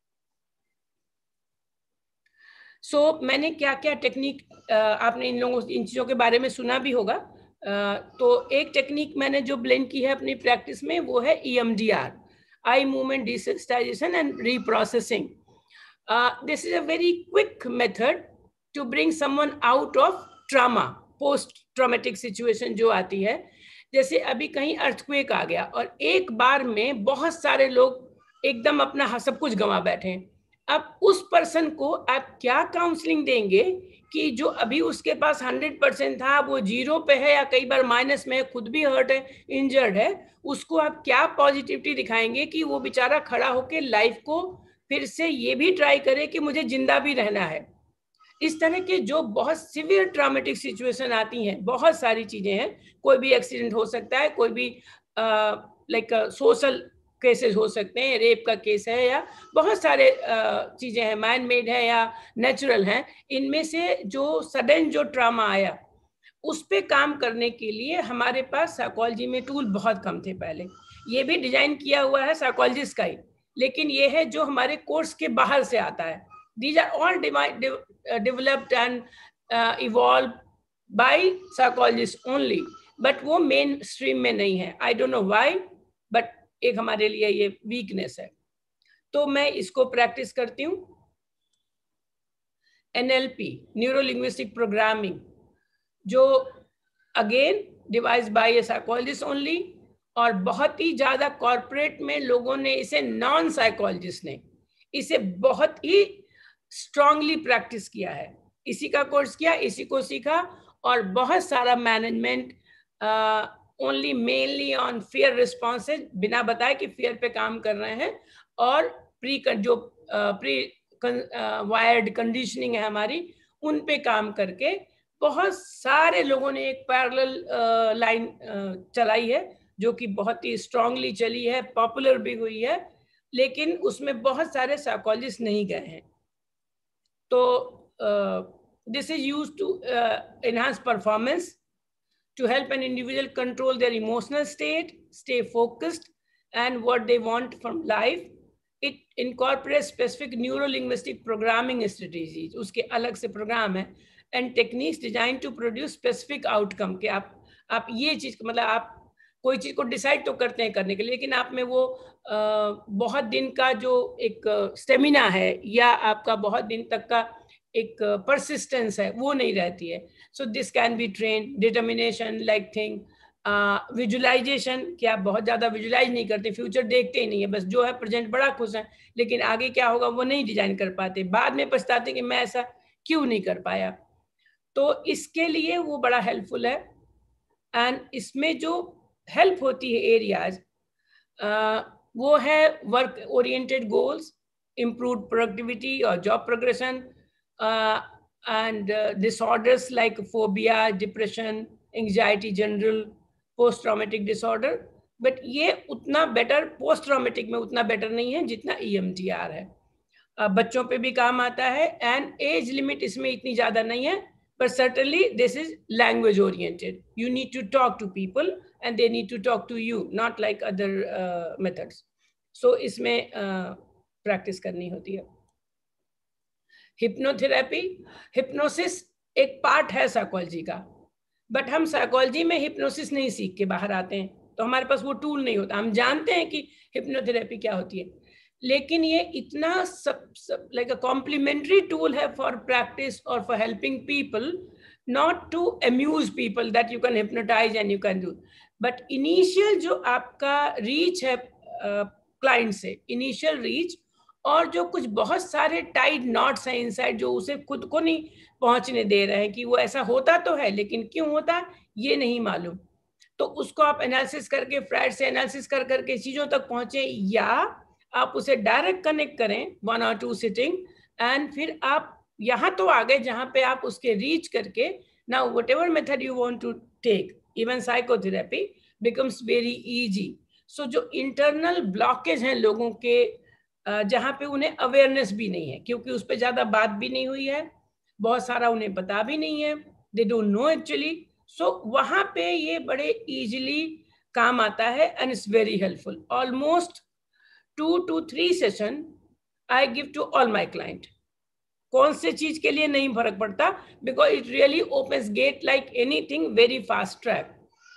मैंने क्या क्या टेक्निक, आपने इन चीज़ों के बारे में सुना भी होगा, तो एक टेक्निक मैंने जो ब्लेंड की है अपनी प्रैक्टिस में वो है EMDR, eye movement desensitisation and reprocessing. This is a very quick method to bring someone out of trauma, post traumatic situation जो आती है, जैसे अभी कहीं अर्थक्वेक आ गया और एक बार में बहुत सारे लोग एकदम अपना सब कुछ गंवा बैठे हैं। अब उस पर्सन को आप क्या काउंसलिंग देंगे कि जो अभी उसके पास 100% था वो 0 पे है या कई बार माइनस में है, खुद भी हर्ट है, इंजर्ड है, उसको आप क्या पॉजिटिविटी दिखाएंगे कि वो बेचारा खड़ा होकर लाइफ को फिर से ये भी ट्राई करे कि मुझे जिंदा भी रहना है। इस तरह के जो बहुत सिवियर ट्रॉमेटिक सिचुएशन आती हैं, बहुत सारी चीजें हैं, कोई भी एक्सीडेंट हो सकता है, कोई भी लाइक सोशल केसेस हो सकते हैं, रेप का केस है या बहुत सारे चीजें हैं, मैन मेड है या नेचुरल हैं, इनमें से जो सडन जो ट्रामा आया उस पे काम करने के लिए हमारे पास साइकोलॉजी में टूल बहुत कम थे पहले। ये भी डिजाइन किया हुआ है साइकोलॉजिस्ट का ही, लेकिन ये है जो हमारे कोर्स के बाहर से आता है। These are all developed and evolved by psychologists only, but वो मेन स्ट्रीम में नहीं है। I don't know why, but एक हमारे लिए ये वीकनेस है। तो मैं इसको प्रैक्टिस करती हूँ। NLP, न्यूरो लिंग्विस्टिक प्रोग्रामिंग, जो again devised by a psychologist only, और बहुत ही ज्यादा कॉर्पोरेट में लोगों ने इसे, नॉन साइकोलॉजिस्ट ने इसे बहुत ही स्ट्रांगली प्रैक्टिस किया है, इसी का कोर्स किया, इसी को सीखा, और बहुत सारा management only mainly on fear responses, बिना बताए कि फियर पे काम कर रहे हैं, और प्री वायर्ड कंडीशनिंग है हमारी, उन पे काम करके बहुत सारे लोगों ने एक पैरेलल लाइन चलाई है जो कि बहुत ही स्ट्रांगली चली है, पॉपुलर भी हुई है, लेकिन उसमें बहुत सारे साइकोलॉजिस्ट नहीं गए हैं। तो this is used to enhance performance, to help an individual control their emotional state, stay focused, and what they want from life. It incorporates specific neuro-linguistic programming strategies, उसके अलग से प्रोग्राम है, and techniques designed to produce specific outcome, कि आप ये चीज, मतलब आप कोई चीज को डिसाइड तो करते हैं करने के लिए, लेकिन आप में वो बहुत दिन का जो एक स्टेमिना है या आपका बहुत दिन तक का एक परसिस्टेंस है वो नहीं रहती है। So this can be train, determination like thing, visualisation, कि आप बहुत ज़्यादा विजुअलाइज नहीं करते, फ्यूचर देखते ही नहीं है, बस जो है प्रेजेंट बड़ा खुश है, लेकिन आगे क्या होगा वो नहीं डिजाइन कर पाते, बाद में पछताते कि मैं ऐसा क्यों नहीं कर पाया। तो इसके लिए वो बड़ा हेल्पफुल है। एंड इसमें जो हेल्प होती है एरियाज, वो है work oriented goals, improve productivity और job progression, and disorders like phobia, depression, anxiety, general post traumatic disorder, but ये उतना बेटर, पोस्ट ट्रॉमेटिक में उतना बेटर नहीं है जितना EMDR है। बच्चों पे भी काम आता है, एंड एज लिमिट इसमें इतनी ज़्यादा नहीं है, but certainly this is language oriented. You need to talk to people and they need to talk to you, not like other methods. So इसमें practice करनी होती है. हिप्नोथेरेपी, हिप्नोसिस एक पार्ट है साइकोलॉजी का, बट हम साइकोलॉजी में hypnosis नहीं सीख के बाहर आते हैं, तो हमारे पास वो टूल नहीं होता. हम जानते हैं कि हिप्नोथेरेपी क्या होती है, लेकिन ये इतना सब लाइक अ कॉम्प्लीमेंट्री टूल है फॉर प्रैक्टिस और for helping people, not to amuse people that you can hypnotise and you can do. But initial जो आपका रीच है क्लाइंट से, इनिशियल रीच, और जो कुछ बहुत सारे टाइड नॉट्स हैं इनसाइड जो उसे खुद को नहीं पहुंचने दे रहे हैं, कि वो ऐसा होता तो है लेकिन क्यों होता ये नहीं मालूम, तो उसको आप एनालिसिस करके, फ्राइड से एनालिसिस कर करके चीजों तक पहुंचे, या आप उसे डायरेक्ट कनेक्ट करें 1 or 2 सिटिंग, एंड फिर आप यहाँ तो आ गए जहाँ पे आप उसके रीच करके, now whatever method you want to take, even psychotherapy becomes very easy. So जो इंटरनल ब्लॉकेज हैं लोगों के, जहाँ पे उन्हें अवेयरनेस भी नहीं है, क्योंकि उस पर ज्यादा बात भी नहीं हुई है, बहुत सारा उन्हें पता भी नहीं है, they don't know actually. So वहां पे ये बड़े इजीली काम आता है and it's very helpful. Almost 2 to 3 session I give to all my client. कौन से चीज के लिए नहीं फर्क पड़ता, because it really opens gate like anything, very fast track.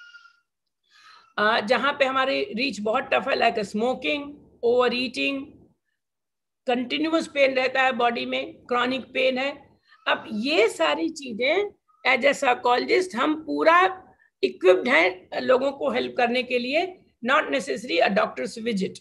जहां पे हमारी रीच बहुत टफ है, like smoking, over eating, continuous pain रहता है बॉडी में, क्रॉनिक पेन है. अब ये सारी चीजें एज ए साइकोलॉजिस्ट हम पूरा इक्विप्ड हैं लोगों को हेल्प करने के लिए, not necessary a doctor's visit.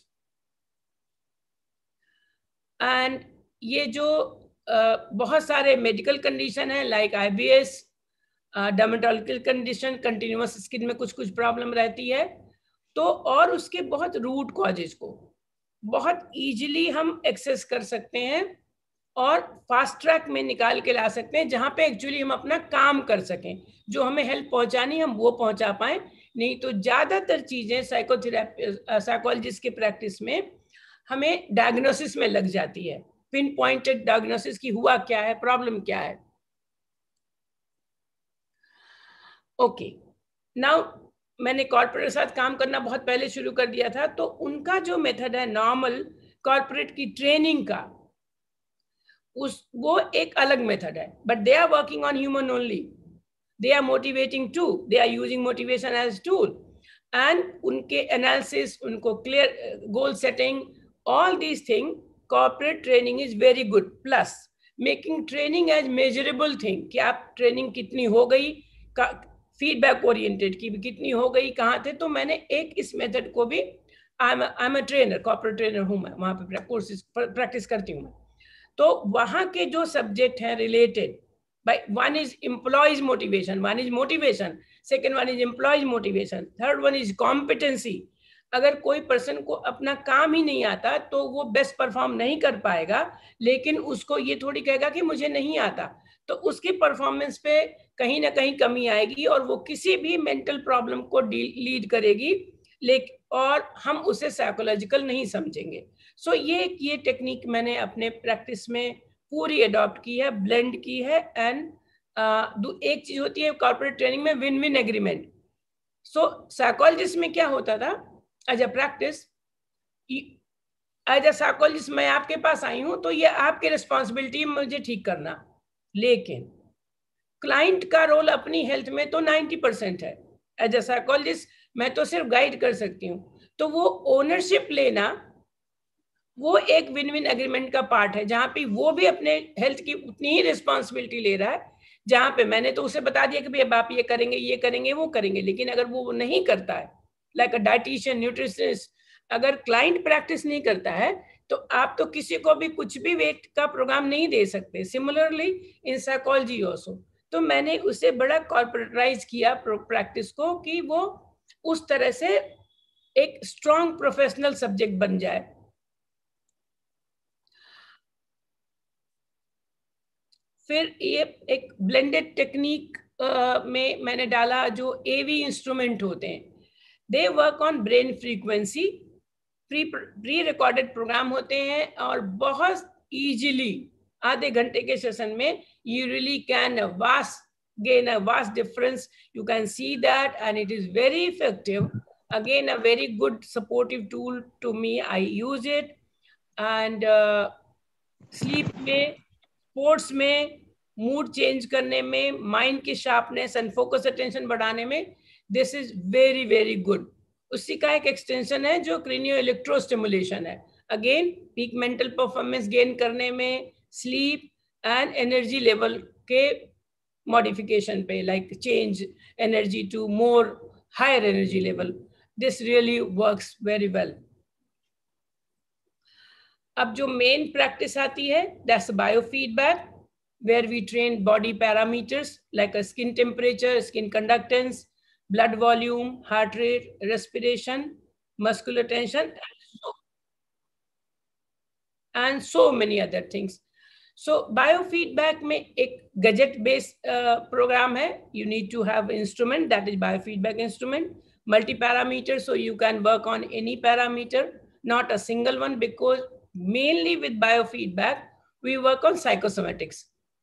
And ये जो बहुत सारे मेडिकल कंडीशन है like IBS, dermatological condition, continuous skin में कुछ कुछ प्रॉब्लम रहती है, तो और उसके बहुत रूट कॉजेज को बहुत इजीली हम एक्सेस कर सकते हैं और फास्ट ट्रैक में निकाल के ला सकते हैं, जहां पे एक्चुअली हम अपना काम कर सकें, जो हमें हेल्प पहुंचानी हम वो पहुंचा पाएं. नहीं तो ज्यादातर चीजें साइकोथेरेपी, साइकोलॉजिस्ट की प्रैक्टिस में हमें डायग्नोसिस में लग जाती है, पिन पॉइंटेड डायग्नोसिस की हुआ क्या है, प्रॉब्लम क्या है. ओके, नाउ मैंने कॉर्पोरेट के साथ काम करना बहुत पहले शुरू कर दिया था, तो उनका जो मेथड है नॉर्मल कॉर्पोरेट की ट्रेनिंग का, वो एक अलग मेथड है, but they are working on human only. They are motivating to, they are using motivation as tool, and उनके एनालिसिस, उनको clear goal setting, all these thing, corporate training is very good. Plus making training as measurable thing, कि आप training कितनी हो गई, feedback oriented की भी कितनी हो गई, कहाँ थे. तो मैंने एक इस मेथड को भी, I am a trainer, corporate trainer हूँ मैं, वहाँ पे कोर्सेज प्रैक्टिस करती हूँ. तो वहाँ के जो सब्जेक्ट हैं related, by one is employees motivation, one is motivation, second one is employees motivation, third one is competency. अगर कोई पर्सन को अपना काम ही नहीं आता तो वो बेस्ट परफॉर्म नहीं कर पाएगा, लेकिन उसको ये थोड़ी कहेगा कि मुझे नहीं आता, तो उसकी परफॉर्मेंस पे कहीं ना कहीं कमी आएगी और वो किसी भी मेंटल प्रॉब्लम को लीड करेगी, लेकिन और हम उसे साइकोलॉजिकल नहीं समझेंगे. सो ये टेक्निक मैंने अपने प्रैक्टिस में पूरी अडॉप्ट की है, ब्लेंड की है. एंड एक चीज होती है कॉर्पोरेट ट्रेनिंग में, win win agreement. So psychologist में क्या होता था, as a practice, as a psychologist मैं आपके पास आई हूं तो ये आपकी रिस्पॉन्सिबिलिटी मुझे ठीक करना, लेकिन क्लाइंट का रोल अपनी हेल्थ में तो 90% है. एज अ साइकोलॉजिस्ट मैं तो सिर्फ गाइड कर सकती हूँ. तो वो ओनरशिप लेना, वो एक विन विन एग्रीमेंट का पार्ट है, जहाँ पे वो भी अपने हेल्थ की उतनी ही रिस्पॉन्सिबिलिटी ले रहा है, जहाँ पे मैंने तो उसे बता दिया कि भाई अब आप ये करेंगे वो करेंगे, लेकिन अगर वो नहीं करता है, लाइक अ डाइटिशियन, न्यूट्रिशनिस्ट, अगर क्लाइंट प्रैक्टिस नहीं करता है तो आप तो किसी को भी कुछ भी वेट का प्रोग्राम नहीं दे सकते. Similarly in psychology also. तो मैंने उसे बड़ा कॉर्पोरेटाइज किया प्रैक्टिस को, कि वो उस तरह से एक स्ट्रॉन्ग प्रोफेशनल सब्जेक्ट बन जाए. फिर ये एक ब्लेंडेड टेक्निक में मैंने डाला जो AV इंस्ट्रूमेंट होते हैं. They work on brain frequency, pre recorded programme होते हैं और बहुत इजीली आधे घंटे के सेशन में you really can vast gain a vast difference. You can see that, and it is very effective. Again, a very good supportive tool to me. I use it. And sleep में, sports में, mood change करने में, mind की sharpness and focus attention बढ़ाने में, this is very very good. उसी का एक extension है जो cranial electrostimulation है. Again, peak mental performance gain करने में, sleep and energy level के modification पे, like change energy to more higher energy level. This really works very well. अब जो मेन प्रैक्टिस आती है, that's biofeedback, where we train body parameters like skin temperature, skin conductance, blood volume, heart rate, respiration, muscular tension, and so many other things. So biofeedback में एक gadget based program है. You need to have instrument, that is biofeedback instrument, multi-parameter, so you can work on any parameter, not a single one, because mainly with biofeedback we work on psychosomatics.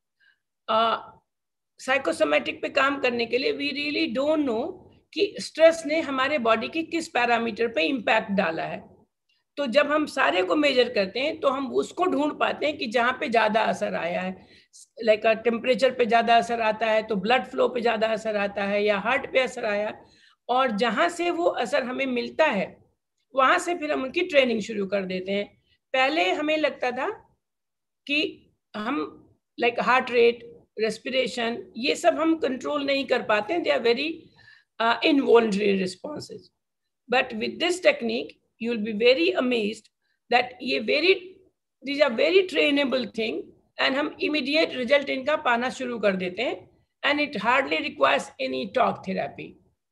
Psychosomatic पे काम करने के लिए we really don't know कि stress ने हमारे body के किस parameter पे impact डाला है. तो जब हम सारे को मेजर करते हैं तो हम उसको ढूंढ पाते हैं कि जहाँ पे ज्यादा असर आया है, लाइक टेम्परेचर पे ज्यादा असर आता है तो ब्लड फ्लो पे ज्यादा असर आता है, या हार्ट पे असर आया, और जहाँ से वो असर हमें मिलता है वहां से फिर हम उनकी ट्रेनिंग शुरू कर देते हैं. पहले हमें लगता था कि हम लाइक हार्ट रेट, रेस्पिरेशन, ये सब हम कंट्रोल नहीं कर पाते हैं, they are very involuntary responses. But with this technique you will be very amazed that these are very trainable thing, and हम immediate result इनका पाना शुरू कर देते हैं, and it hardly requires any talk therapy.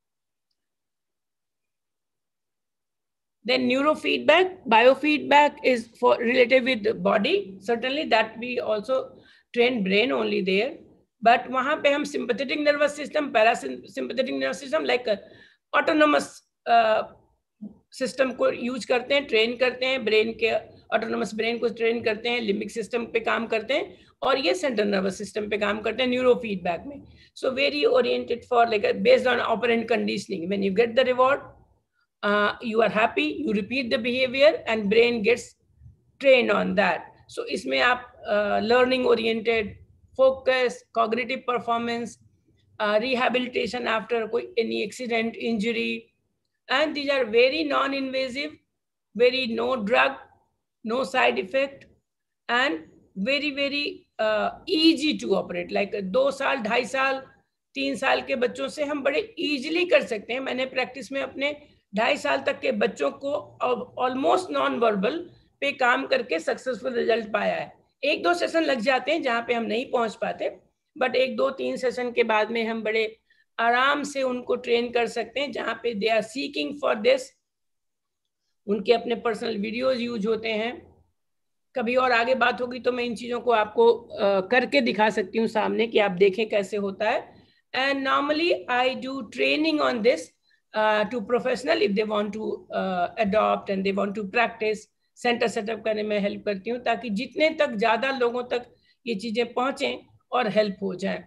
Then neurofeedback, biofeedback is for related with the body, certainly that we also train brain only there, but वहाँ पे हम sympathetic nervous system, parasympathetic nervous system, like autonomous system को use करते हैं, train करते हैं, brain के autonomous brain को ट्रेन करते हैं, लिम्बिक सिस्टम पे काम करते हैं, और ये सेंट्रल नर्वस सिस्टम पे काम करते हैं न्यूरो फीडबैक में. So very oriented for like based on operant conditioning. When you get the reward, you are happy, you repeat the behaviour and brain gets train on that. So इसमें आप learning oriented, focus, cognitive performance, rehabilitation after कोई any accident, injury, and these are very non-invasive, very no drug, no side effect, and very very easy to operate. Like 2 साल, 2.5 साल, 3 साल के बच्चों से हम बड़े easily कर सकते हैं. मैंने प्रैक्टिस में अपने 2.5 साल तक के बच्चों को ऑलमोस्ट नॉन वर्बल पे काम करके सक्सेसफुल रिजल्ट पाया है. 1-2 सेशन लग जाते हैं जहाँ पे हम नहीं पहुँच पाते, बट 1-2-3 सेशन के बाद में हम बड़े आराम से उनको ट्रेन कर सकते हैं, जहाँ पे they are seeking for this. उनके अपने पर्सनल वीडियोस यूज होते हैं. कभी और आगे बात होगी तो मैं इन चीज़ों को आपको करके दिखा सकती हूँ सामने, कि आप देखें कैसे होता है. And normally I do training on this to professional if they want to adopt and they want to practice. Centre setup करने में हेल्प करती हूँ, ताकि जितने तक ज़्यादा लोगों तक ये चीज़ें पहुँचें और हेल्प हो जाए.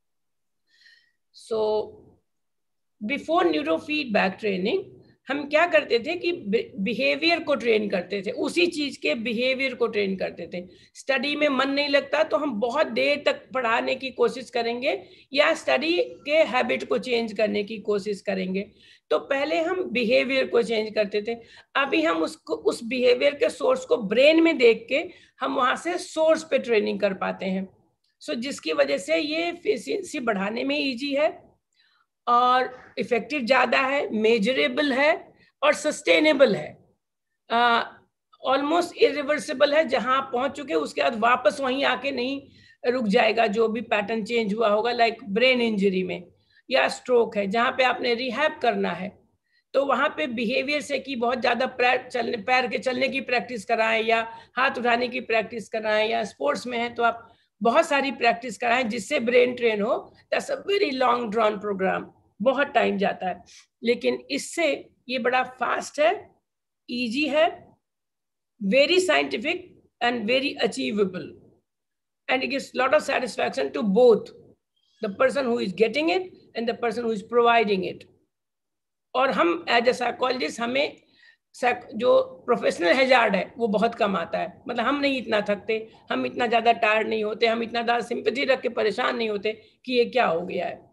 So before neurofeedback training हम क्या करते थे कि बिहेवियर को ट्रेन करते थे, उसी चीज के बिहेवियर को ट्रेन करते थे. स्टडी में मन नहीं लगता तो हम बहुत देर तक पढ़ाने की कोशिश करेंगे, या स्टडी के हैबिट को चेंज करने की कोशिश करेंगे. तो पहले हम बिहेवियर को चेंज करते थे. अभी हम उसको, उस बिहेवियर के सोर्स को ब्रेन में देख के हम वहां से सोर्स पे ट्रेनिंग कर पाते हैं. सो जिसकी वजह से ये एफिशिएंसी बढ़ाने में इजी है, और इफेक्टिव ज़्यादा है, मेजरेबल है, और सस्टेनेबल है. ऑलमोस्ट इरिवर्सिबल है. जहां आप पहुंच चुके उसके बाद वापस वहीं आके नहीं रुक जाएगा. जो भी पैटर्न चेंज हुआ होगा, लाइक ब्रेन इंजरी में या स्ट्रोक है, जहां पे आपने रिहैब करना है, तो वहां पे बिहेवियर से कि बहुत ज़्यादा पैर के चलने की प्रैक्टिस कराएं, या हाथ उठाने की प्रैक्टिस कराएं, या स्पोर्ट्स में है तो आप बहुत सारी प्रैक्टिस कराएं जिससे ब्रेन ट्रेन हो. That's a very long drawn programme, बहुत टाइम जाता है. लेकिन इससे ये बड़ा फास्ट है, इजी है, very scientific and very achievable, and it gives lot of satisfaction to both the person who is getting it and the person who is providing it. और हम एज ए साइकोलॉजिस्ट हमें जो professional hazard है वो बहुत कम आता है। मतलब हम नहीं इतना थकते, हम इतना ज़्यादा टायर्ड नहीं होते, हम इतना ज़्यादा सिंपैथी रख के परेशान नहीं होते कि ये क्या हो गया है।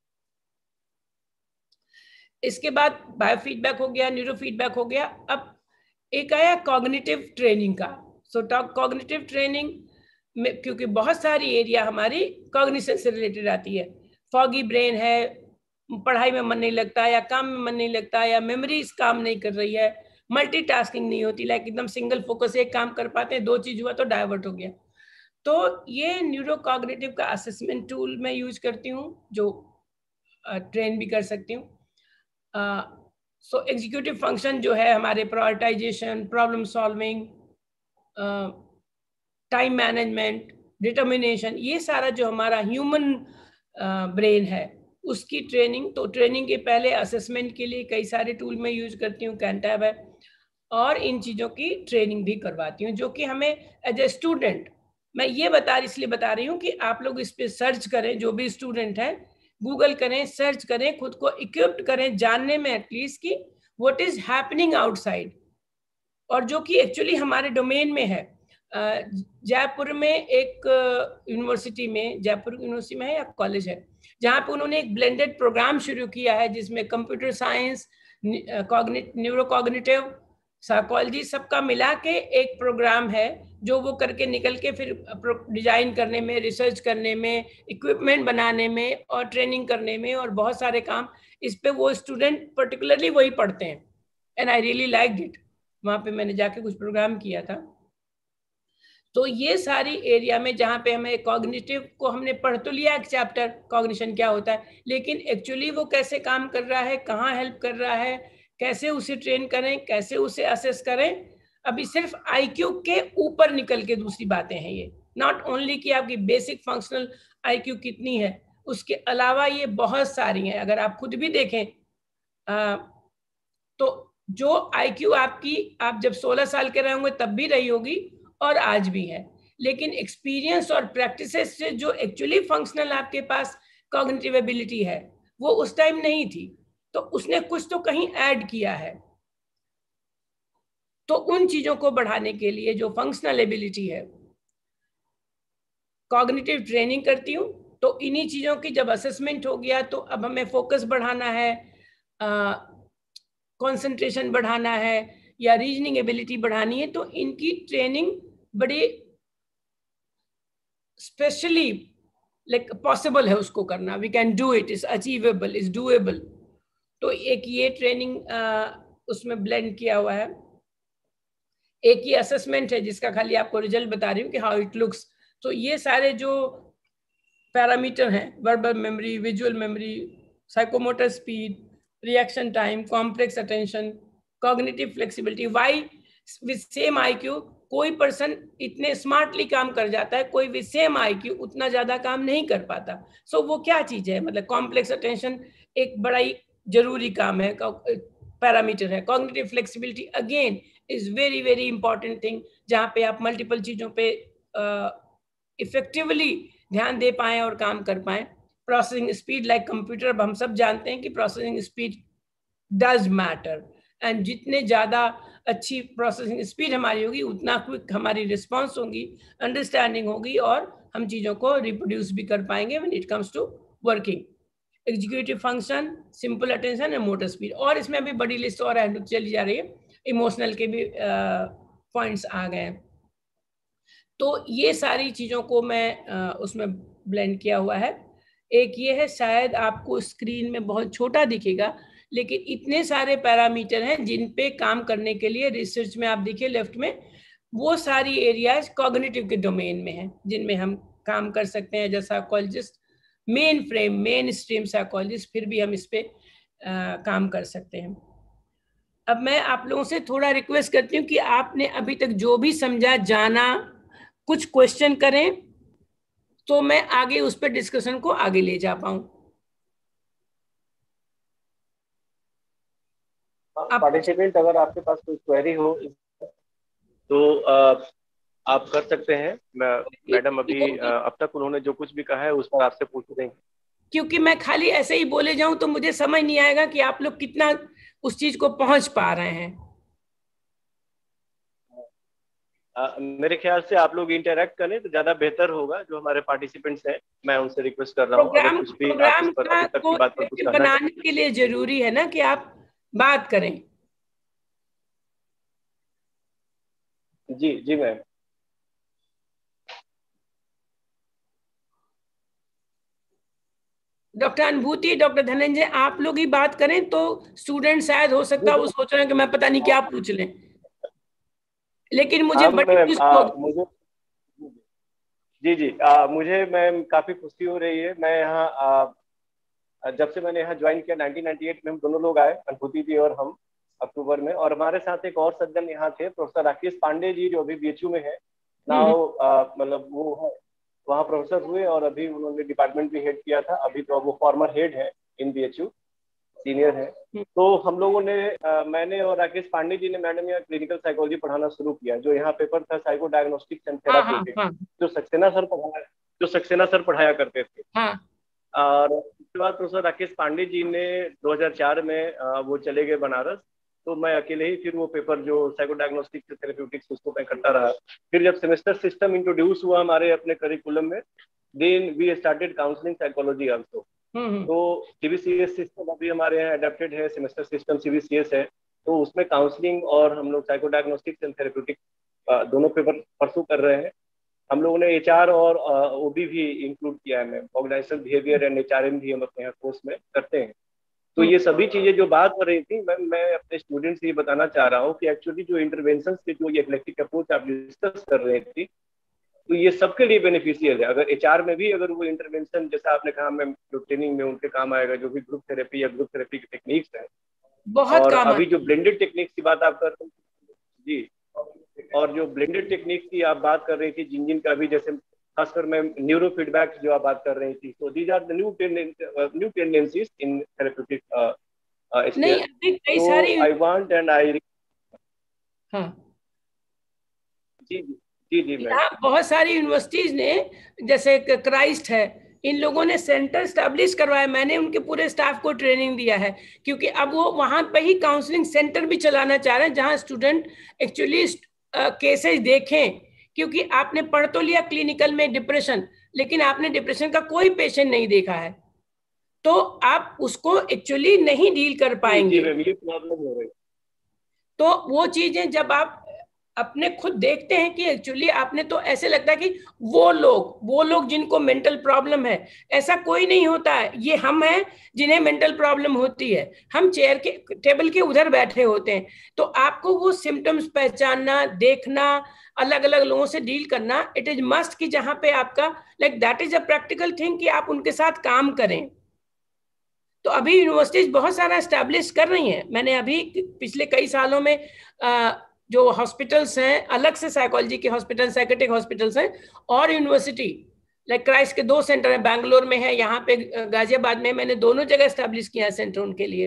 इसके बाद बायो फीडबैक हो गया, न्यूरो फीडबैक हो गया। अब एक आया कॉग्निटिव ट्रेनिंग का। सो कॉग्निटिव ट्रेनिंग में क्योंकि बहुत सारी एरिया हमारी कॉग्निशन से रिलेटेड आती है। फॉगी ब्रेन है, पढ़ाई में मन नहीं लगता, या काम में मन नहीं लगता, या मेमोरीज काम नहीं कर रही है, मल्टीटास्किंग नहीं होती, लाइक एकदम सिंगल फोकस एक काम कर पाते हैं, दो चीज हुआ तो डाइवर्ट हो गया। तो ये न्यूरो कॉग्निटिव का असेसमेंट टूल मैं यूज करती हूँ, जो ट्रेन भी कर सकती हूँ। सो एग्जीक्यूटिव फंक्शन जो है हमारे prioritisation, problem solving, time management, determination, ये सारा जो हमारा ह्यूमन ब्रेन है उसकी ट्रेनिंग। तो ट्रेनिंग के पहले असेसमेंट के लिए कई सारे टूल मैं यूज करती हूँ, कैंटैब है, और इन चीज़ों की ट्रेनिंग भी करवाती हूँ, जो कि हमें एज ए स्टूडेंट, मैं ये इसलिए बता रही हूँ कि आप लोग इस पर सर्च करें, जो भी स्टूडेंट हैं गूगल करें, सर्च करें, खुद को इक्विप्ड करें जानने में एटलीस्ट कि व्हाट इज हैपनिंग आउटसाइड, और जो कि एक्चुअली हमारे डोमेन में है। जयपुर में एक यूनिवर्सिटी में, जयपुर यूनिवर्सिटी में है या कॉलेज है, जहाँ पे उन्होंने एक ब्लेंडेड प्रोग्राम शुरू किया है जिसमें computer science, neuro cognitive, psychology सबका मिला के एक प्रोग्राम है, जो वो करके निकल के फिर डिजाइन करने में, रिसर्च करने में, इक्विपमेंट बनाने में और ट्रेनिंग करने में और बहुत सारे काम इस पे वो स्टूडेंट पर्टिकुलरली वही पढ़ते हैं। And I really liked it. वहाँ पे मैंने जाके कुछ प्रोग्राम किया था। तो ये सारी एरिया में जहाँ पे हमें कॉग्निटिव को हमने पढ़ तो लिया एक चैप्टर, कॉग्निशन क्या होता है, लेकिन एक्चुअली वो कैसे काम कर रहा है, कहाँ हेल्प कर रहा है, कैसे उसे ट्रेन करें, कैसे उसे असेस करें, अभी सिर्फ आईक्यू के ऊपर निकल के दूसरी बातें हैं ये। नॉट ओनली कि आपकी बेसिक फंक्शनल आईक्यू कितनी है, उसके अलावा ये बहुत सारी हैं। अगर आप खुद भी देखें तो जो आईक्यू आपकी, आप जब 16 साल के रहे होंगे तब भी रही होगी और आज भी है, लेकिन एक्सपीरियंस और प्रैक्टिसेस से जो एक्चुअली फंक्शनल आपके पास कॉग्निटिव एबिलिटी है वो उस टाइम नहीं थी, तो उसने कुछ तो कहीं ऐड किया है। तो उन चीजों को बढ़ाने के लिए जो फंक्शनल एबिलिटी है, कॉग्निटिव ट्रेनिंग करती हूँ। तो इन्हीं चीजों की जब असेसमेंट हो गया तो अब हमें फोकस बढ़ाना है, कंसंट्रेशन बढ़ाना है या रीजनिंग एबिलिटी बढ़ानी है, तो इनकी ट्रेनिंग बड़ी स्पेशली लाइक पॉसिबल है उसको करना। We can do it, is achievable, is doable. तो एक ये ट्रेनिंग उसमें ब्लेंड किया हुआ है। एक ये असेसमेंट है जिसका खाली आपको रिजल्ट बता रही हूँ कि हाउ इट लुक्स। तो ये सारे जो पैरामीटर हैं, verbal memory, visual memory, psychomotor speed, reaction time, complex attention, cognitive flexibility, why with same IQ कोई पर्सन इतने स्मार्टली काम कर जाता है, कोई विद सेम आईक्यू उतना ज्यादा काम नहीं कर पाता। सो वो क्या चीज है, मतलब कॉम्प्लेक्स अटेंशन एक बड़ा ही जरूरी काम है, पैरामीटर है। Cognitive flexibility again is very very important thing, जहाँ पे आप मल्टीपल चीजों पे इफेक्टिवली ध्यान दे पाएं और काम कर पाएं। प्रोसेसिंग स्पीड, लाइक कंप्यूटर, अब हम सब जानते हैं कि processing speed does matter, and जितने ज्यादा अच्छी प्रोसेसिंग स्पीड हमारी होगी उतना क्विक हमारी रिस्पॉन्स होगी, अंडरस्टैंडिंग होगी, और हम चीजों को रिप्रोड्यूस भी कर पाएंगे when it comes to working. Executive function, simple attention and motor speed, और इसमें अभी बड़ी लिस्ट और चली जा रही है, इमोशनल के भी पॉइंट्स आ गए हैं। तो ये सारी चीजों को मैं उसमें ब्लेंड किया हुआ है। एक ये है, शायद आपको स्क्रीन में बहुत छोटा दिखेगा, लेकिन इतने सारे पैरामीटर हैं जिन पे काम करने के लिए रिसर्च में आप देखिए लेफ्ट में, वो सारी एरियाज कॉग्निटिव के डोमेन में हैं जिनमें हम काम कर सकते हैं as psychologist, mainstream psychologist, फिर भी हम इस पे काम कर सकते हैं। अब मैं आप लोगों से थोड़ा रिक्वेस्ट करती हूँ कि आपने अभी तक जो भी समझा, जाना, कुछ क्वेश्चन करें तो मैं आगे उस पर डिस्कशन को आगे ले जा पाऊं। पार्टिसिपेंट अगर आपके पास कोई क्वेरी हो तो आप कर सकते हैं। मैडम अभी अब तक उन्होंने जो कुछ भी कहा है उस पर आपसे पूछ देंगे। क्योंकि मैं खाली ऐसे ही बोले जाऊं तो मुझे समझ नहीं आएगा कि आप लोग कितना उस चीज को पहुंच पा रहे हैं। मेरे ख्याल से आप लोग इंटरेक्ट करें तो ज्यादा बेहतर होगा। जो हमारे पार्टिसिपेंट्स हैं, मैं उनसे रिक्वेस्ट कर रहा हूँ, अगर कुछ भी आप प्रोग्राम इस पर का अभी तक को की बात पर कुछ कहना बनाने के लिए जरूरी है ना कि आप बात करें। जी जी ma'am. Doctor Anubhuti, doctor Dhananjay, आप लोग ही बात करें तो स्टूडेंट शायद हो सकता है वो सोच रहे हैं कि मैं पता नहीं क्या पूछ लें, लेकिन मुझे हाँ बड़ी मैम, खुशी होगी। मुझे जी जी, मुझे मैम काफी खुशी हो रही है। मैं यहाँ जब से मैंने यहाँ ज्वाइन किया 1998 में, हम दोनों लोग आए, अनुभूति जी और हम, अक्टूबर में। और हमारे साथ एक और सज्जन यहाँ थे, प्रोफेसर राकेश पांडे जी, जो अभी बीएचयू में है हम्म, नाउ। मतलब वो है, वहाँ प्रोफेसर हुए और अभी उन्होंने डिपार्टमेंट भी हेड किया था। अभी तो वो फॉर्मर हेड है इन बीएचयू, सीनियर है। तो हम लोगों ने मैंने और राकेश पांडे जी ने मैडम यहाँ क्लिनिकल साइकोलॉजी पढ़ाना शुरू किया। जो यहाँ पेपर था साइको डायग्नोस्टिक्स एंड हाँ हाँ थेराप्यूटिक्स, हाँ जो सक्सेना सर पढ़ाया करते थे। हाँ। और उसके बाद प्रोफेसर राकेश पांडे जी ने 2004 में वो चले गए बनारस। तो मैं अकेले ही फिर वो पेपर जो साइको डायग्नोस्टिक्स थेरेप्यूटिक्स, उसको मैं करता रहा। फिर जब सेमेस्टर सिस्टम इंट्रोड्यूस हुआ हमारे अपने करिकुलम में, then we started counselling psychology also. Hmm. तो सीबीसीएस सिस्टम अभी हमारे यहाँ अडेप्टेड है, सेमेस्टर सिस्टम सीबीसीएस है। तो उसमें काउंसलिंग और हम लोग साइको डायग्नोस्टिक्स एंड थेरेप्यूटिक दोनों पेपर परसू कर रहे हैं। हम लोगों ने एचआर और ओबी भी इंक्लूड किया है ma'am, organisational behaviour and HRM भी हम अपने यहाँ कोर्स में करते हैं। तो ये सभी चीजें जो बात हो रही थी मैम, मैं अपने स्टूडेंट्स से ये बताना चाह रहा हूँ कि एक्चुअली जो इंटरवेंशन से जो ये इक्लेक्टिक अप्रोच आप डिस्कस कर रहे थी, तो ये सबके लिए बेनिफिशियल है। अगर एचआर में भी अगर वो इंटरवेंशन, जैसा आपने कहा मैम, जो ट्रेनिंग में उनके काम आएगा, जो भी ग्रुप थेरेपी या ग्रुप थेरेपी की टेक्निक्स है। बहुत और काम अभी जो आती है। ब्लेंडेड टेक्निक्स की बात आप कर रहे हैं जी, और जो ब्लेंडेड टेक्निक्स की आप बात कर रही थी, जिन जिन का भी, जैसे खासकर मैं न्यूरो फीडबैक जो आप बात कर रही थी, तो these are the new tendencies in therapeutic नहीं, स्पेयर। अभी कई तो सारी, आई वांट एंड आई, हाँ, जी जी जी जी मैम। यहाँ बहुत सारी यूनिवर्सिटीज ने, जैसे क्राइस्ट है, इन लोगों ने सेंटर स्टैब्लिश करवाया। मैंने उनके पूरे स्टाफ को ट्रेनिंग दिया है, क्योंकि अब वो वहां पे ही काउंसलिंग सेंटर भी चलाना चाह रहे हैं, जहां स्टूडेंट एक्चुअली केसेस देखें। क्योंकि आपने पढ़ तो लिया क्लिनिकल में डिप्रेशन, लेकिन आपने डिप्रेशन का कोई पेशेंट नहीं देखा है, तो आप उसको एक्चुअली नहीं डील कर जी जी पाएंगे। मैम, ये प्रॉब्लम हो रही है। तो वो चीजें जब आप अपने खुद देखते हैं कि एक्चुअली आपने, तो ऐसे लगता है कि वो लोग जिनको मेंटल प्रॉब्लम है, ऐसा कोई नहीं होता है। ये हम हैं जिन्हें मेंटल प्रॉब्लम होती है, हम चेयर के टेबल के उधर बैठे होते हैं। तो आपको वो सिम्टम्स पहचानना, देखना, अलग अलग लोगों से डील करना, इट इज मस्ट कि जहां पे आपका like that is a practical thing कि आप उनके साथ काम करें। तो अभी यूनिवर्सिटीज बहुत सारा एस्टैब्लिश कर रही हैं। मैंने अभी पिछले कई सालों में जो हॉस्पिटल्स हैं, अलग से साइकोलॉजी के हॉस्पिटल, साइकेट्रिक हॉस्पिटल्स हैं, और यूनिवर्सिटी लाइक क्राइस्ट के 2 सेंटर हैं, बैंगलोर में है, यहाँ पे गाजियाबाद में। मैंने दोनों जगह एस्टैब्लिश किया है सेंटर उनके लिए।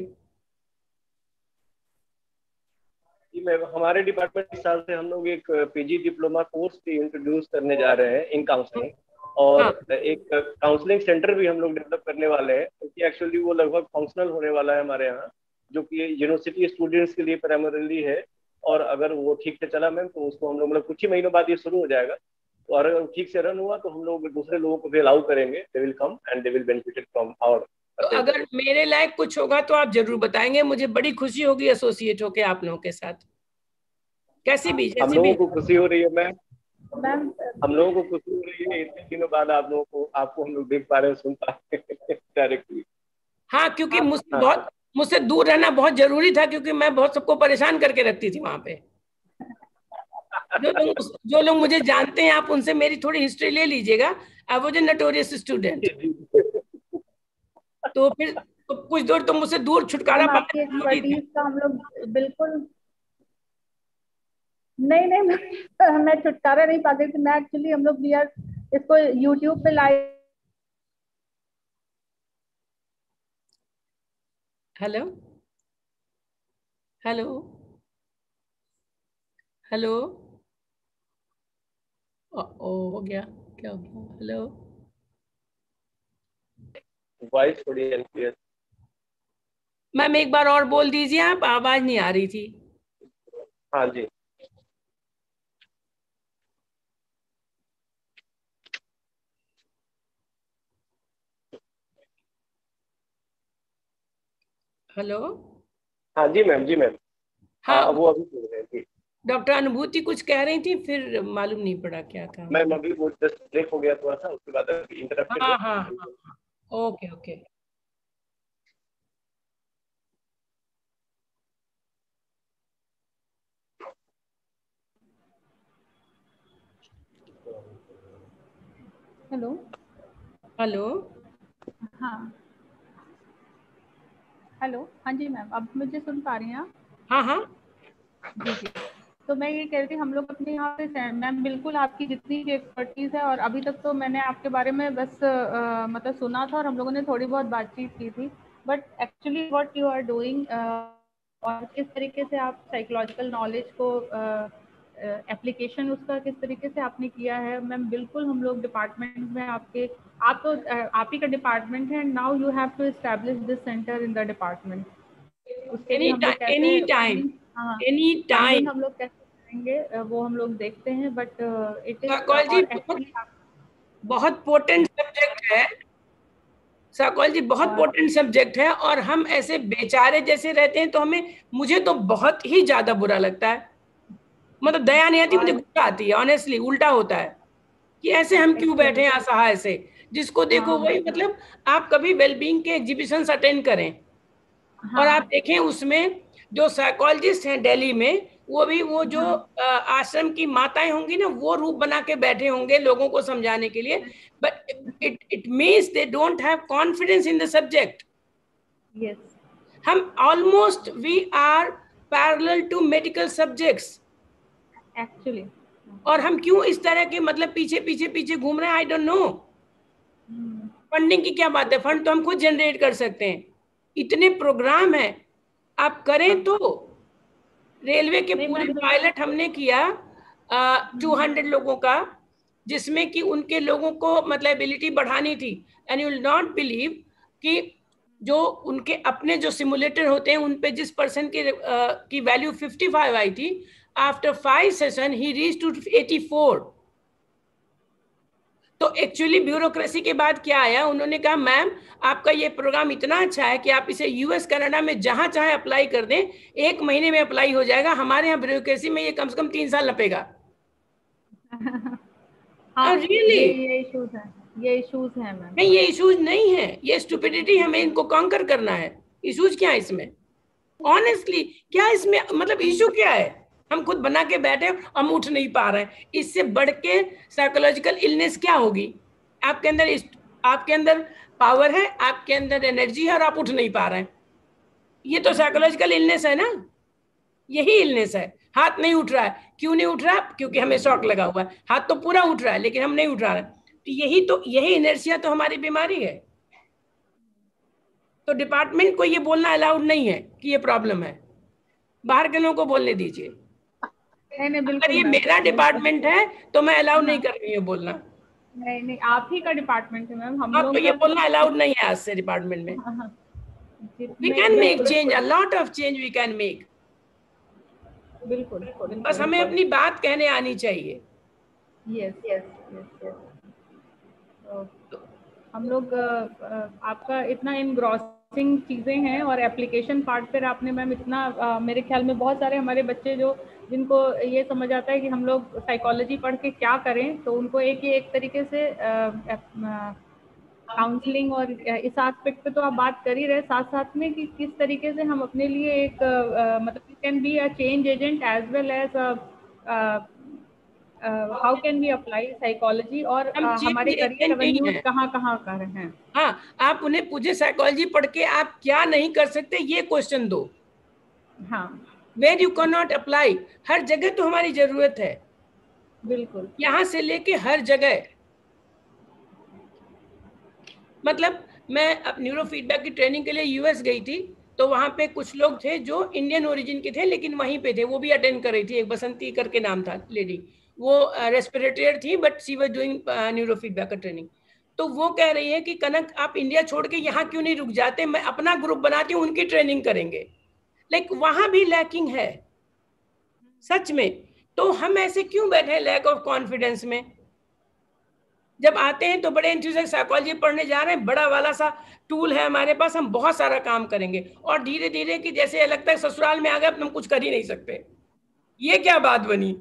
जी मैम, हमारे डिपार्टमेंट इस साल से हम लोग एक पीजी डिप्लोमा कोर्स भी इंट्रोड्यूस करने जा रहे हैं इन काउंसलिंग। और हाँ एक काउंसलिंग सेंटर भी हम लोग डेवलप करने वाले हैं, क्योंकि एक्चुअली वो लगभग फंक्शनल होने वाला है हमारे यहाँ, जो कि यूनिवर्सिटी स्टूडेंट्स के लिए प्राइमरीली है। और अगर वो ठीक से चला मैम, तो उसको हम लोग, मतलब कुछ ही महीनों बाद ये शुरू हो जाएगा। तो अगर ठीक से रन हुआ तो हम लोग दूसरे लोगों को भी अलाउ करेंगे, they will come and they will benefited from our तो अटेंडेंस। अगर मेरे लायक कुछ होगा तो आप जरूर बताएंगे, मुझे बड़ी खुशी होगी एसोसिएट होके आप लोगों के साथ, कैसी भी हम जैसी लोगों भी। को खुशी हो रही है मैम, मैम हम लोगों को खुशी हो रही है इतने दिनों बाद आप लोगों को, आपको हम लोग देख पा रहे हैं, सुन पा रहे हैं डायरेक्टली। हाँ, क्योंकि हाँ मुझसे दूर रहना बहुत जरूरी था, क्योंकि मैं बहुत सबको परेशान करके रखती थी वहां पे। जो लोग मुझे जानते हैं, आप उनसे मेरी थोड़ी हिस्ट्री ले लीजिएगा। I was a notorious student. तो फिर तो कुछ दूर तो मुझसे दूर छुटकारा मैम पाना आपकी जरूरी थी। एक्सपर्टीज का हम लोग बिल्कुल, नहीं नहीं मैं छुटकारा नहीं पाती थी। मैं एक्चुअली, हम लोग यार इसको यूट्यूब पे लाइव। Hello hello hello. ओ, हो गया, क्या हो गया? हेलो। वॉइस थोड़ी अनक्लियर। मैम एक बार और बोल दीजिए, आप आवाज नहीं आ रही थी। हाँ जी। हेलो। हाँ जी मैम, जी मैम। हाँ, वो अभी बोल रहे थे। डॉक्टर अनुभूति कुछ कह रही थी, फिर मालूम नहीं पड़ा क्या कहा। मैम अभी वो जस्ट ब्रेक हो गया थोड़ा सा, उसके बाद इंटरप्टेड हाँ हुआ। हाँ हाँ, ओके ओके। हेलो। हेलो। हाँ हेलो, हाँ जी मैम, अब मुझे सुन पा रही हैं आप? हाँ हाँ। जी जी। तो मैं ये कह रही थी, हम लोग अपने यहाँ पे मैम बिल्कुल आपकी जितनी भी एक्सपर्टीज़ है, और अभी तक तो मैंने आपके बारे में बस मतलब सुना था और हम लोगों ने थोड़ी बहुत बातचीत की थी, but actually what you are doing और किस तरीके से आप साइकोलॉजिकल नॉलेज को एप्लीकेशन उसका किस तरीके से आपने किया है मैम, बिल्कुल हम लोग डिपार्टमेंट में आपके, आप तो आप ही का डिपार्टमेंट है, now you have to establish this centre in the department. उसके लिए हम लोग कैसे एनी टाइम, फंडिंग, हाँ एनी फंडिंग टाइम। हम लोग कैसे करेंगे वो हम लोग देखते हैं, बट इट इज साइकोलॉजी और एक्चुअली बहुत पोटेंट सब्जेक्ट है। साइकोलॉजी बहुत पोटेंट सब्जेक्ट है, और हम ऐसे बेचारे जैसे रहते हैं तो हमें, मुझे तो बहुत ही ज्यादा बुरा लगता है। मतलब दया नहीं आती, मुझे गुस्सा आती है ऑनेस्टली। उल्टा होता है कि ऐसे हम क्यों बैठे हैं असहाय से, जिसको देखो वही। मतलब आप कभी वेलबींग के एग्जीबिशंस अटेंड करें और आप देखें उसमें जो साइकोलॉजिस्ट हैं दिल्ली में, वो भी वो जो आश्रम की माताएं होंगी ना, वो रूप बना के बैठे होंगे लोगों को समझाने के लिए, but it means they don't have confidence in the subject. Yes, हम almost we are parallel to medical subjects, actually और हम क्यों इस तरह के मतलब पीछे पीछे पीछे घूम रहे हैं, आई डोंट नो। फंडिंग की क्या बात है, फंड तो हम खुद जनरेट कर सकते हैं, इतने प्रोग्राम है, आप करें तो। रेलवे के पूरे पायलट हमने किया 200 लोगों का, जिसमें कि उनके लोगों को मतलब एबिलिटी बढ़ानी थी। And you will not believe कि जो उनके अपने जो सिमुलेटर होते हैं उन पे जिस पर्सन की वैल्यू 55 आई थी, आफ्टर 5 सेशन ही रीच टू 84। तो एक्चुअली ब्यूरोक्रेसी के बाद क्या आया, उन्होंने कहा मैम आपका ये प्रोग्राम इतना अच्छा है कि आप इसे यूएस कनाडा में जहां चाहे अप्लाई कर दें, 1 महीने में अप्लाई हो जाएगा। हमारे यहाँ ब्यूरोक्रेसी में ये कम से कम 3 साल लगेगा। हाँ, रियली ये इश्यूज हैं, ये इश्यूज हैं मैम। नहीं, ये इश्यूज नहीं है, ये स्टूपिडिटी, हमें इनको कॉन्कर करना है। इश्यूज क्या है इसमें ऑनेस्टली, क्या इसमें मतलब इशू क्या है? हम खुद बना के बैठे, हम उठ नहीं पा रहे हैं। इससे बढ़ के साइकोलॉजिकल इलनेस क्या होगी? आपके अंदर आपके अंदर पावर है, आपके अंदर एनर्जी है, और आप उठ नहीं पा रहे हैं। ये तो साइकोलॉजिकल इलनेस है ना, यही इलनेस है। हाथ नहीं उठ रहा है, क्यों नहीं उठ रहा? क्योंकि हमें शॉक लगा हुआ है। हाथ तो पूरा उठ रहा है लेकिन हम नहीं उठा रहे। तो यही इनर्शिया तो हमारी बीमारी है। तो डिपार्टमेंट को ये बोलना अलाउड नहीं है कि ये प्रॉब्लम है, बाहर के लोगों को बोलने दीजिए। नहीं अगर बिल्कुल ये मैम, मेरा डिपार्टमेंट है तो मैं अलाउ नहीं हाँ, कर रही हूँ बोलना। नहीं नहीं, आप ही का डिपार्टमेंट है मैम, हम आपको लोग ये का बोलना अलाउड नहीं है आज से डिपार्टमेंट में। हाँ, वी जितने कैन मेक बिल्कुल change, a lot of change we can make. बिल्कुल बस हमें अपनी बात कहने आनी चाहिए। Yes yes yes. हम लोग आपका इतना इनग्रॉसिंग चीज़ें हैं, और एप्लीकेशन पार्ट पर आपने मैम इतना मेरे ख्याल में बहुत सारे हमारे बच्चे जो जिनको ये समझ आता है कि हम लोग साइकोलॉजी पढ़ के क्या करें, तो उनको एक तरीके से काउंसलिंग और इस एस्पेक्ट पे तो आप बात कर ही रहे, साथ साथ में कि किस तरीके से हम अपने लिए एक मतलब can be a change agent as well as how can we apply psychology, और हम चेंज हमारे करियर एजेंट नहीं एवेन्यूज है। कहाँ कहाँ कर रहे हैं। हाँ, आप उन्हें पूछे साइकोलॉजी पढ़ के आप क्या नहीं कर सकते, ये क्वेश्चन दो। हाँ, where you can not apply. हर जगह तो हमारी जरूरत है, बिल्कुल। यहां से लेके हर जगह। मतलब मैं अब न्यूरो फीडबैक की ट्रेनिंग के लिए यूएस गई थी, तो वहां पे कुछ लोग थे जो इंडियन ओरिजिन के थे लेकिन वहीं पे थे, वो भी अटेंड कर रही थी। एक बसंती करके नाम था लेडी, वो रेस्पिरेटर थी but she was doing neurofeedback का ट्रेनिंग। तो वो कह रही है कि कनक आप इंडिया छोड़ के यहाँ क्यों नहीं रुक जाते, मैं अपना ग्रुप बनाती हूँ, उनकी ट्रेनिंग करेंगे। लाइक वहां भी लैकिंग है सच में। तो हम ऐसे क्यों बैठे लैक ऑफ कॉन्फिडेंस में? जब आते हैं तो बड़े इंटरेस्ट, साइकोलॉजी पढ़ने जा रहे हैं, बड़ा वाला सा टूल है हमारे पास, हम बहुत सारा काम करेंगे, और धीरे धीरे कि जैसे लगता है ससुराल में आ गए, अब हम कुछ कर ही नहीं सकते। ये क्या बात बनी?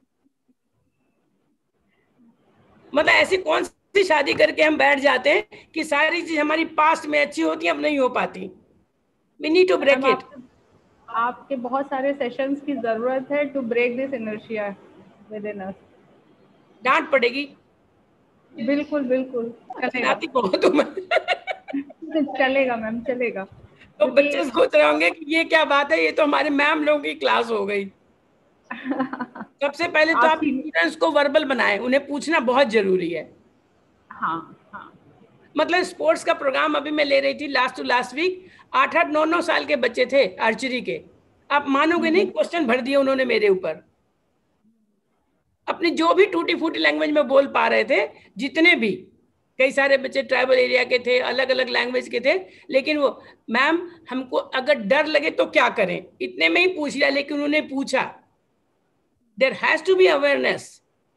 मतलब ऐसी कौन सी शादी करके हम बैठ जाते हैं कि सारी चीज हमारी पास्ट में अच्छी होती है, अब नहीं हो पाती। We need to break it. आपके बहुत सारे सेशंस की जरूरत है to break this inertia within us. डांट पड़ेगी। बिल्कुल बिल्कुल चलेगा। बहुत हूं मैं। चलेगा मैम, चलेगा। तो बच्चे सोच रहे होंगे कि ये क्या बात है, ये तो हमारे मैम लोगों की क्लास हो गई। सबसे पहले तो आप स्टूडेंट्स को वर्बल बनाएं, उन्हें पूछना बहुत जरूरी है। हाँ हाँ। मतलब स्पोर्ट्स का प्रोग्राम अभी मैं ले रही थी लास्ट टू लास्ट वीक, 8-8, 9-9 साल के बच्चे थे आर्चरी के। आप मानोगे नहीं, क्वेश्चन भर दिए उन्होंने मेरे ऊपर, अपनी जो भी टूटी फूटी लैंग्वेज में बोल पा रहे थे, जितने भी, कई सारे बच्चे ट्राइबल एरिया के थे, अलग अलग लैंग्वेज के थे, लेकिन वो मैम हमको अगर डर लगे तो क्या करें, इतने में ही पूछ लिया, लेकिन उन्होंने पूछा। There has to be awareness.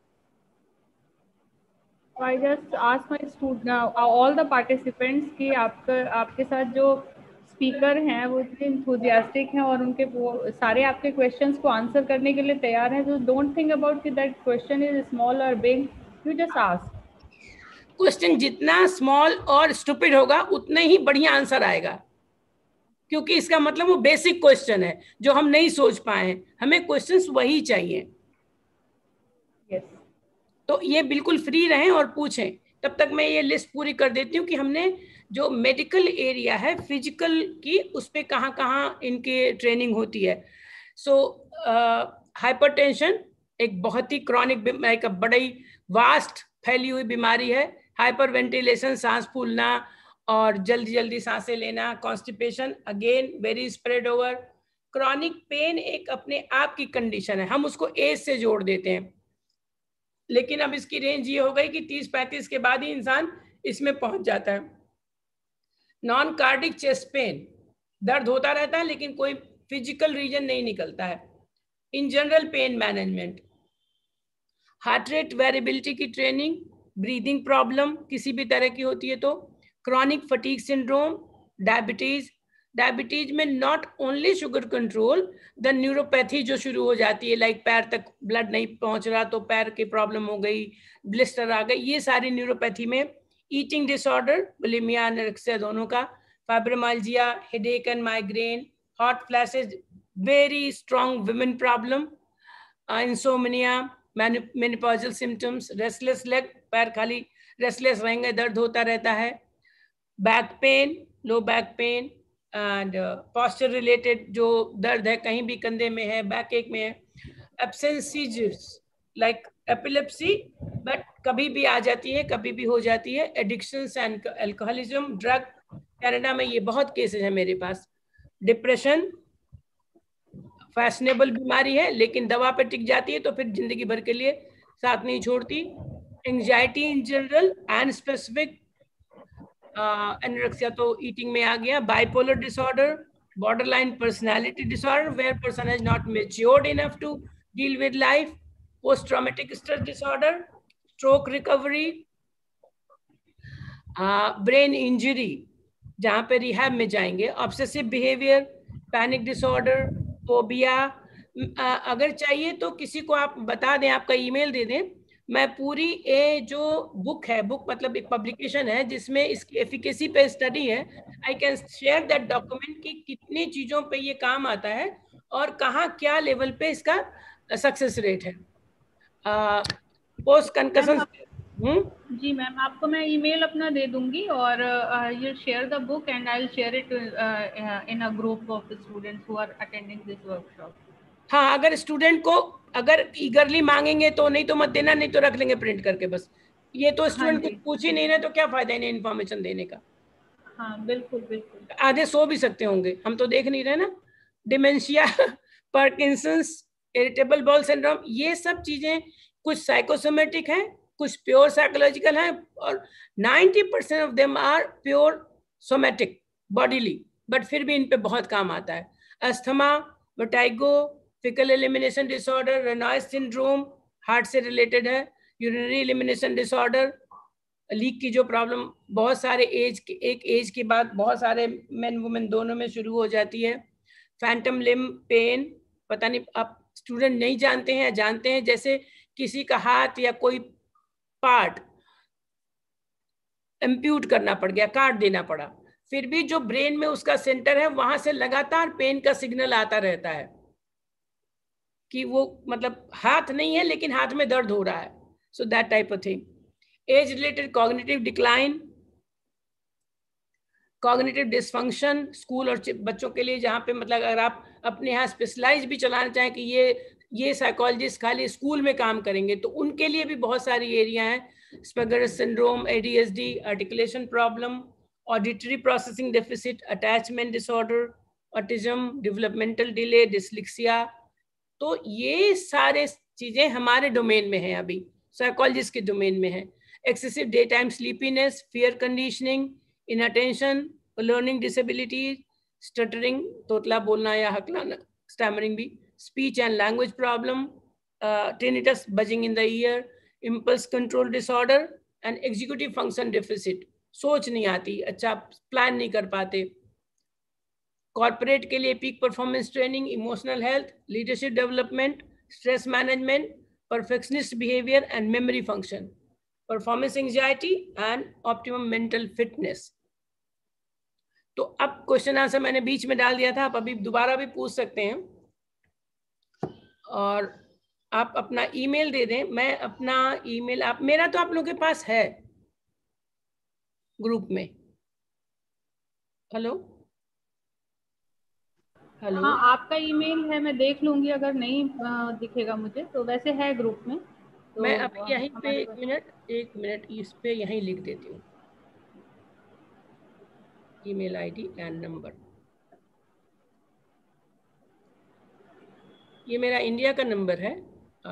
I just ask my student, all the participants कि आपके साथ जो स्पीकर हैं वो इतने इंथुजियास्टिक हैं और उनके वो सारे आपके क्वेश्चंस को आंसर करने के लिए तैयार हैं। तो डोंट थिंक अबाउट कि दैट क्वेश्चन इज स्मॉल और big, you just ask. Question जितना स्मॉल और स्टूपिड होगा उतना ही बढ़िया आंसर आएगा, क्योंकि इसका मतलब वो बेसिक क्वेश्चन है जो हम नहीं सोच पाए हैं, हमें क्वेश्चंस वही चाहिए। yes. तो ये बिल्कुल फ्री रहें और पूछें। तब तक मैं ये लिस्ट पूरी कर देती हूँ कि हमने जो मेडिकल एरिया है फिजिकल की, उस पर कहाँ कहाँ इनके ट्रेनिंग होती है। सो हाइपरटेंशन एक बहुत ही क्रॉनिक, एक बड़ी वास्ट फैली हुई बीमारी है। हाइपर वेंटिलेशन, सांस फूलना और जल्दी जल्दी सांसें लेना। Constipation again very spread over. Chronic pain एक अपने आप की कंडीशन है, हम उसको एज से जोड़ देते हैं, लेकिन अब इसकी रेंज ये हो गई कि 30-35 के बाद ही इंसान इसमें पहुंच जाता है। नॉन कार्डिक चेस्ट पेन, दर्द होता रहता है लेकिन कोई फिजिकल रीजन नहीं निकलता है। In general pain management. Heart rate variability की ट्रेनिंग। ब्रीदिंग प्रॉब्लम किसी भी तरह की होती है तो। Chronic fatigue syndrome. Diabetes. Diabetes में not only sugar control, the neuropathy जो शुरू हो जाती है, लाइक पैर तक ब्लड नहीं पहुंच रहा तो पैर की प्रॉब्लम हो गई, ब्लिस्टर आ गई, ये सारी न्यूरोपैथी में। ईटिंग डिसऑर्डर, बुलिमिया एनोरेक्सिया दोनों का। Fibromyalgia, headache and migraine. Hot flashes, very strong women problem. Insomnia, menopausal symptoms. Restless leg, पैर खाली रेस्टलेस रहेंगे, दर्द होता रहता है। Back pain, low back pain and posture related जो दर्द है, कहीं भी कंधे में है, बैक एक में है। Absence seizures like epilepsy, but कभी भी आ जाती है, कभी भी हो जाती है। Addictions and alcoholism, drug, Canada में ये बहुत केसेस है मेरे पास। डिप्रेशन फैशनेबल बीमारी है लेकिन दवा पे टिक जाती है तो फिर जिंदगी भर के लिए साथ नहीं छोड़ती। Anxiety in general and specific. Anorexia तो ईटिंग में आ गया। Bipolar disorder, borderline personality disorder where person has not matured enough to deal with life. Post traumatic stress disorder, stroke recovery, brain injury जहाँ पे रिहैब में जाएंगे। Obsessive behaviour, panic disorder, phobia. अगर चाहिए तो किसी को आप बता दें, आपका ईमेल दे दें, मैं पूरी ये जो बुक है, बुक मतलब एक पब्लिकेशन है जिसमें इसकी एफिकेसी पे स्टडी है, I can share that document कि कितनी चीज़ों पे ये काम आता है और कहाँ क्या लेवल पे इसका सक्सेस रेट है। Post concussion. जी मैम, आपको मैं ईमेल अपना दे दूंगी और you share the book and I will share it in a group of students who are attending this workshop. हाँ, अगर स्टूडेंट को अगर ईगरली मांगेंगे तो, नहीं तो मत देना, नहीं तो रख लेंगे प्रिंट करके बस। ये तो स्टूडेंट कुछ पूछ ही नहीं रहे तो क्या फायदा इन्हें इन्फॉर्मेशन देने का। हाँ बिल्कुल बिल्कुल। आधे सो भी सकते होंगे, हम तो देख नहीं रहे ना। Dementia, Parkinson's, irritable bowel syndrome, ये सब चीजें कुछ साइकोसोमेटिक है, कुछ प्योर साइकोलॉजिकल हैं और 90% of them are pure somatic bodily, but फिर भी इन पे बहुत काम आता है। Asthma, vertigo, faecal elimination disorder, Raynaud's syndrome heart से रिलेटेड है, यूरिनरी एलिमिनेशन डिसऑर्डर, लीक की जो प्रॉब्लम बहुत सारे एक एज के बाद बहुत सारे मेन वुमेन दोनों में शुरू हो जाती है। फैंटम लिम्ब पेन, पता नहीं आप स्टूडेंट नहीं जानते हैं या जानते हैं, जैसे किसी का हाथ या कोई पार्ट एम्प्यूट करना पड़ गया, काट देना पड़ा, फिर भी जो ब्रेन में उसका सेंटर है वहां से लगातार पेन का सिग्नल आता रहता है कि वो मतलब हाथ नहीं है लेकिन हाथ में दर्द हो रहा है। So that type of thing. Age related cognitive decline, cognitive dysfunction, school और बच्चों के लिए जहाँ पे मतलब अगर आप अपने यहाँ स्पेशलाइज भी चलाना चाहें कि ये साइकोलॉजिस्ट खाली स्कूल में काम करेंगे, तो उनके लिए भी बहुत सारी एरिया हैं। Asperger's syndrome, ADHD, articulation problem, auditory processing deficit, attachment disorder, autism, developmental delay, dyslexia. तो ये सारे चीजें हमारे डोमेन में हैं, अभी साइकोलॉजिस्ट के डोमेन में है। Excessive daytime sleepiness, fear conditioning, inattention, learning disabilities, stuttering, तोतला बोलना या हकलाना, स्टैमरिंग भी, speech and language problem, tinnitus, buzzing in the ear, impulse control disorder and executive function deficit, सोच नहीं आती, अच्छा प्लान नहीं कर पाते। कॉर्पोरेट के लिए peak performance training, emotional health, leadership development, stress management, perfectionist behaviour and memory function, performance anxiety and optimum mental fitness. तो अब क्वेश्चन आंसर मैंने बीच में डाल दिया था, आप अभी दोबारा भी पूछ सकते हैं और आप अपना ईमेल दे दें। मैं अपना ईमेल मेरा तो आप लोगों के पास है ग्रुप में। हेलो हेलो, हाँ, आपका ईमेल है, मैं देख लूंगी, अगर नहीं दिखेगा मुझे तो वैसे है ग्रुप में। तो मैं अभी यहीं पे एक मिनट इस पे यहीं लिख देती हूँ, ईमेल आईडी एंड नंबर। ये मेरा इंडिया का नंबर है,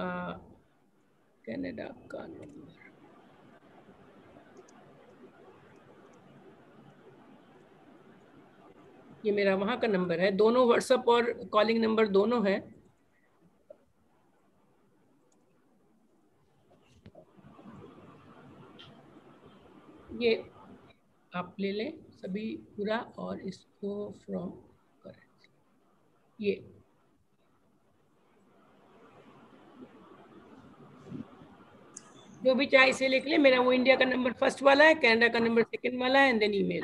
कनाडा का नंबर, ये मेरा वहाँ का नंबर है। दोनों व्हाट्सएप और कॉलिंग नंबर दोनों है। ये आप ले लें सभी पूरा और इसको फ्रॉम करें, ये जो भी चाहे इसे लिख ले। मेरा वो इंडिया का नंबर फर्स्ट वाला है, कनाडा का नंबर सेकंड वाला है, and then email.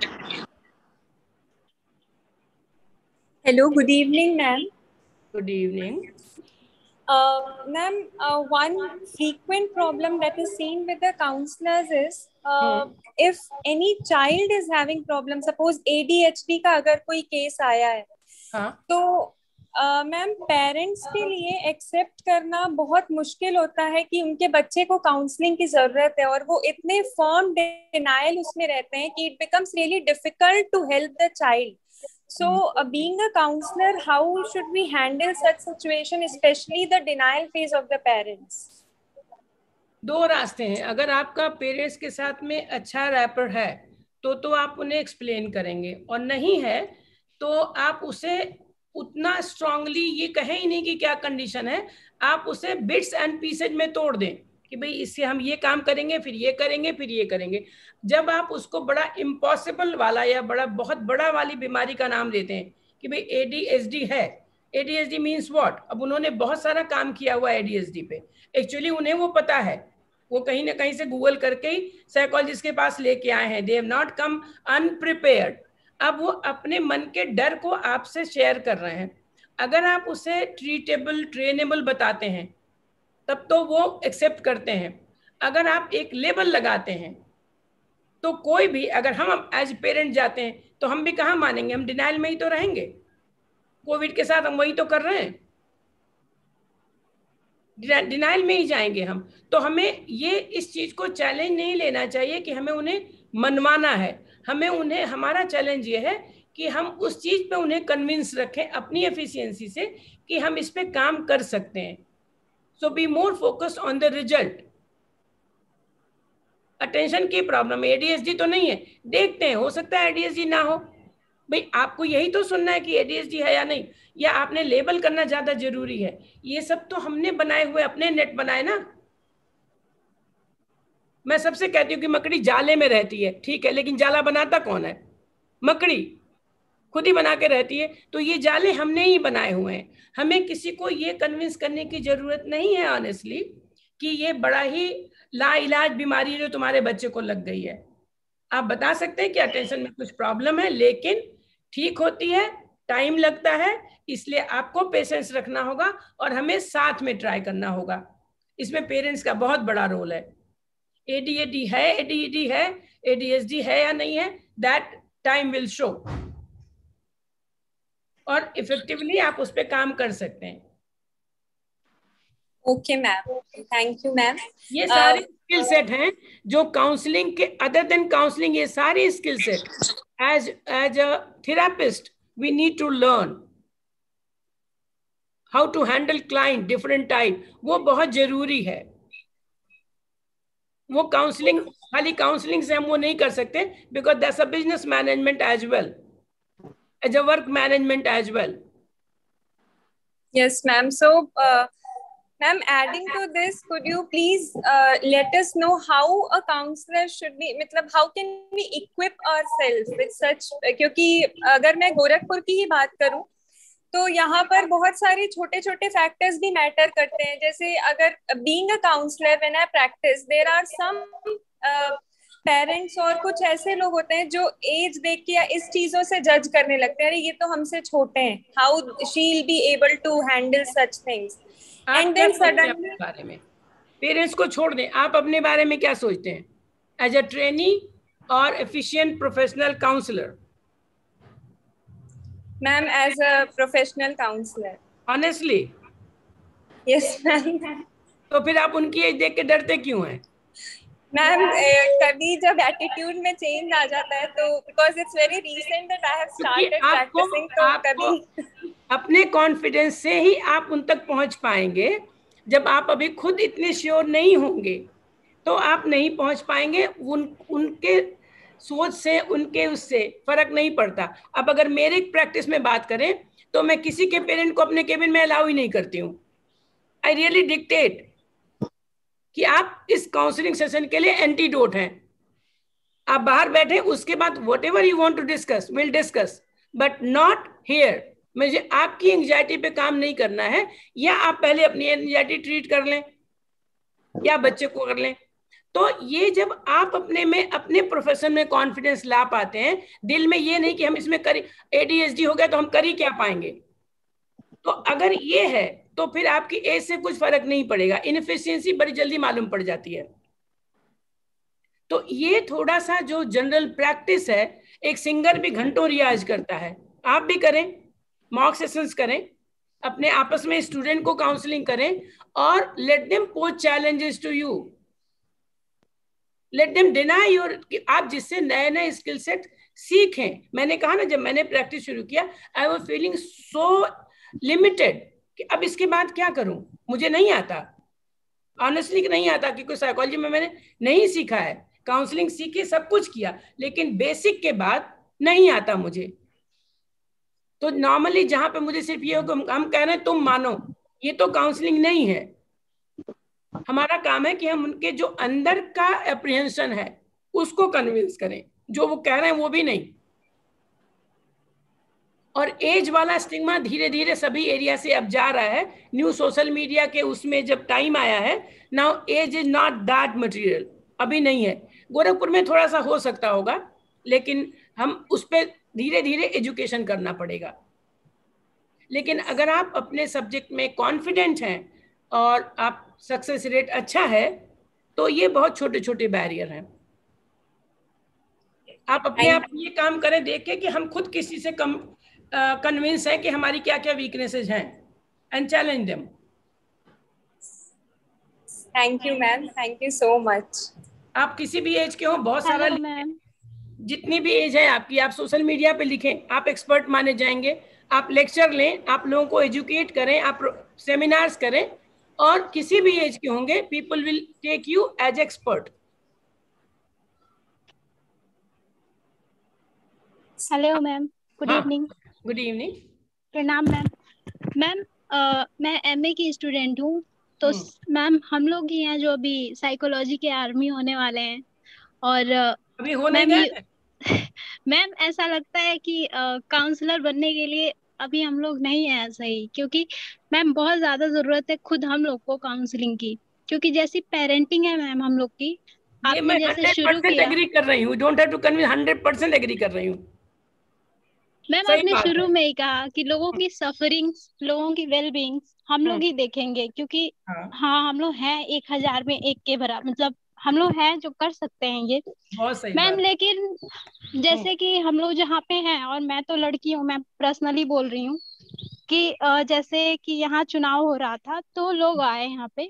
Hello, good evening, ma'am. Good evening. Ma'am, one frequent problem that is seen with the counselors is if any child is having problem, suppose ADHD का अगर कोई case आया है, तो ma'am parents के लिए accept करना बहुत मुश्किल होता है कि उनके बच्चे को काउंसलिंग की जरूरत है, और वो इतने फर्म डिनायल उसमें रहते हैं कि it becomes really difficult to help the child. So, being a counselor, how should we handle such situation, especially the denial phase of the parents? दो रास्ते हैं। अगर आपका पेरेंट्स के साथ में अच्छा रैपर है तो आप उन्हें एक्सप्लेन करेंगे, और नहीं है तो आप उसे उतना स्ट्रांगली ये कहें ही नहीं कि क्या कंडीशन है, आप उसे बिट्स एंड पीसेज में तोड़ दें कि भाई इससे हम ये काम करेंगे, फिर ये करेंगे, फिर ये करेंगे। जब आप उसको बड़ा इम्पॉसिबल वाला या बहुत बड़ा वाली बीमारी का नाम देते हैं कि भाई ADHD है, ADHD मीन्स व्हाट, अब उन्होंने बहुत सारा काम किया हुआ है ADHD पे, एक्चुअली उन्हें वो पता है, वो कहीं ना कहीं से गूगल करके ही साइकोलॉजिस्ट के पास लेके आए हैं, दे हैव नॉट कम अनप्रिपेयर्ड। अब वो अपने मन के डर को आपसे शेयर कर रहे हैं। अगर आप उसे ट्रीटेबल, ट्रेनेबल बताते हैं तब तो वो एक्सेप्ट करते हैं। अगर आप एक लेबल लगाते हैं तो कोई भी, अगर हम एज पेरेंट जाते हैं तो हम भी कहाँ मानेंगे, हम डिनाइल में ही तो रहेंगे। कोविड के साथ हम वही तो कर रहे हैं, डिनाइल में ही जाएंगे हम। तो हमें ये इस चीज को चैलेंज नहीं लेना चाहिए कि हमें उन्हें मनवाना है, हमें उन्हें, हमारा चैलेंज ये है कि हम उस चीज पे उन्हें कन्विंस रखें अपनी एफिशिएंसी से कि हम इस पे काम कर सकते हैं। So be more focused on the result. Attention की प्रॉब्लम, एडीएचडी तो नहीं है, देखते हैं, हो सकता है एडीएचडी ना हो। भाई आपको यही तो सुनना है कि एडीएचडी है या नहीं, या आपने लेबल करना ज्यादा जरूरी है? ये सब तो हमने बनाए हुए अपने नेट बनाए ना। मैं सबसे कहती हूँ कि मकड़ी जाले में रहती है, ठीक है, लेकिन जाला बनाता कौन है? मकड़ी खुद ही बना के रहती है। तो ये जाले हमने ही बनाए हुए हैं। हमें किसी को ये कन्विंस करने की जरूरत नहीं है ऑनेस्टली कि ये बड़ा ही लाइलाज बीमारी जो तुम्हारे बच्चे को लग गई है। आप बता सकते हैं कि अटेंशन में कुछ प्रॉब्लम है, लेकिन ठीक होती है, टाइम लगता है, इसलिए आपको पेशेंस रखना होगा और हमें साथ में ट्राई करना होगा। इसमें पेरेंट्स का बहुत बड़ा रोल है। एडीएडी है, एडीडी है, एडीएचडी है या नहीं है, दैट टाइम विल शो, और इफेक्टिवली आप उस पर काम कर सकते हैं। Okay ma'am, thank you ma'am. ये सारे स्किल सेट हैं जो काउंसलिंग के, अदर देन काउंसलिंग, ये सारे skill set as a therapist we need to learn how to handle client different type, वो बहुत जरूरी है। वो काउंसलिंग, खाली काउंसलिंग से हम वो नहीं कर सकते, because that's a business management as well, as a work management as well. Yes ma'am, so ma'am, adding to this, could you please let us know how a counselor should be, मतलब how can we equip ourselves with such, क्योंकि अगर मैं गोरखपुर की ही बात करूं तो यहाँ पर बहुत सारे छोटे छोटे फैक्टर्स भी मैटर करते हैं। जैसे अगर being a counsellor when I practice, there are some parents और कुछ ऐसे लोग होते हैं जो एज देख के या इस चीजों से जज करने लगते हैं, अरे ये तो हमसे छोटे हैं, how she will be able to handle such things, and then suddenly बारे में पेरेंट्स को छोड़ दें, आप अपने बारे में क्या सोचते हैं एज अ ट्रेनी और efficient professional counsellor? Ma'am as a professional counsellor honestly? Yes ma'am. तो फिर आप उनकी एज देख के डरते क्यों हैं? मैम कभी जब एटीट्यूड में चेंज आ जाता है तो, because it's very recent that I have started practising, तो कभी अपने कॉन्फिडेंस से ही आप उन तक पहुंच पाएंगे। जब आप अभी खुद इतने श्योर नहीं होंगे तो आप नहीं पहुंच पाएंगे। उनके सोच से, उनके उससे फर्क नहीं पड़ता। अब अगर मेरे प्रैक्टिस में बात करें तो मैं किसी के पेरेंट को अपने केबिन में अलाउ ही नहीं करती हूँ। आई रियली डिक्टेट कि आप इस काउंसलिंग सेशन के लिए एंटीडोट हैं। आप बाहर बैठे, उसके बाद whatever you want to discuss will discuss, but not here. मुझे आपकी एंजाइटी पे काम नहीं करना है, या आप पहले अपनी एंजाइटी ट्रीट कर लें या बच्चे को कर लें। तो ये जब आप अपने में, अपने प्रोफेशन में कॉन्फिडेंस ला पाते हैं, दिल में ये नहीं कि हम इसमें करी, एडीएचडी हो गया तो हम कर ही क्या पाएंगे। तो अगर ये है तो फिर आपकी एज से कुछ फर्क नहीं पड़ेगा, इनएफिशिएंसी बड़ी जल्दी मालूम पड़ जाती है। तो ये थोड़ा सा जो जनरल प्रैक्टिस है, एक सिंगर भी घंटों रियाज करता है, आप भी करें, मॉक सेशंस करें, अपने आपस में स्टूडेंट को काउंसलिंग करें और let them pose challenges to you, let them deny your, आप जिससे नए नए स्किल सेट सीखें। मैंने कहा ना, जब मैंने प्रैक्टिस शुरू किया I was feeling so limited कि अब इसके बाद क्या करूं, मुझे नहीं आता, ऑनेस्टली नहीं आता, क्योंकि साइकोलॉजी में मैंने नहीं सीखा है, काउंसलिंग सीखी, सब कुछ किया, लेकिन बेसिक के बाद नहीं आता मुझे। तो नॉर्मली जहां पे मुझे सिर्फ ये हो कि हम कह रहे हैं तुम मानो, ये तो काउंसलिंग नहीं है। हमारा काम है कि हम उनके जो अंदर का एप्रीहेंशन है उसको कन्विंस करें, जो वो कह रहे हैं वो भी नहीं। और एज वाला स्टिग्मा धीरे धीरे सभी एरिया से अब जा रहा है। न्यू सोशल मीडिया के उसमें जब टाइम आया है, now age is not that material, अभी नहीं है। गोरखपुर में थोड़ा सा हो सकता होगा, लेकिन हम उस पर धीरे धीरे एजुकेशन करना पड़ेगा। लेकिन अगर आप अपने सब्जेक्ट में कॉन्फिडेंट हैं और आप सक्सेस रेट अच्छा है, तो ये बहुत छोटे छोटे बैरियर हैं। आप अपने आप ये काम करें, देखें कि हम खुद किसी से कम कन्विंस है कि हमारी क्या क्या वीकनेसेस हैं, and challenge them. Thank you ma'am, thank you so much. आप किसी भी एज के हो, बहुत सारा मैम, जितनी भी एज है आपकी, आप सोशल मीडिया पे लिखें, आप एक्सपर्ट माने जाएंगे। आप लेक्चर लें, आप लोगों को एजुकेट करें, आप सेमिनार्स करें, और किसी भी एज के होंगे, people will take you as expert. Hello ma'am, good evening. Good evening. प्रणाम मैम। मैम मैं एमए की स्टूडेंट हूँ। तो मैम हम लोग ही हैं जो अभी साइकोलॉजी के आर्मी होने वाले हैं। और अभी हो नहीं मैम गए? मैम ऐसा लगता है कि काउंसलर बनने के लिए अभी हम लोग नहीं है सही, क्योंकि मैम बहुत ज्यादा जरूरत है खुद हम लोग को काउंसलिंग की, क्योंकि जैसी पेरेंटिंग है मैम हम लोग की, ये मैं आपने जैसे शुरू 100% किया। एग्री कर रही हूँ, don't have to convince, 100% agree कर रही हूँ। मैम सही आपने बात शुरू है। में ही कहा कि लोगों की सफरिंग्स, लोगों की वेलबींग हम लोग ही देखेंगे, क्योंकि हाँ, हाँ हम लोग हैं 1000 में एक के बराबर, मतलब हम लोग हैं जो कर सकते हैं ये। बहुत सही मैम बात। लेकिन जैसे कि हम लोग जहाँ पे हैं, और मैं तो लड़की हूँ, मैं पर्सनली बोल रही हूँ कि जैसे कि यहाँ चुनाव हो रहा था तो लोग आए यहाँ पे,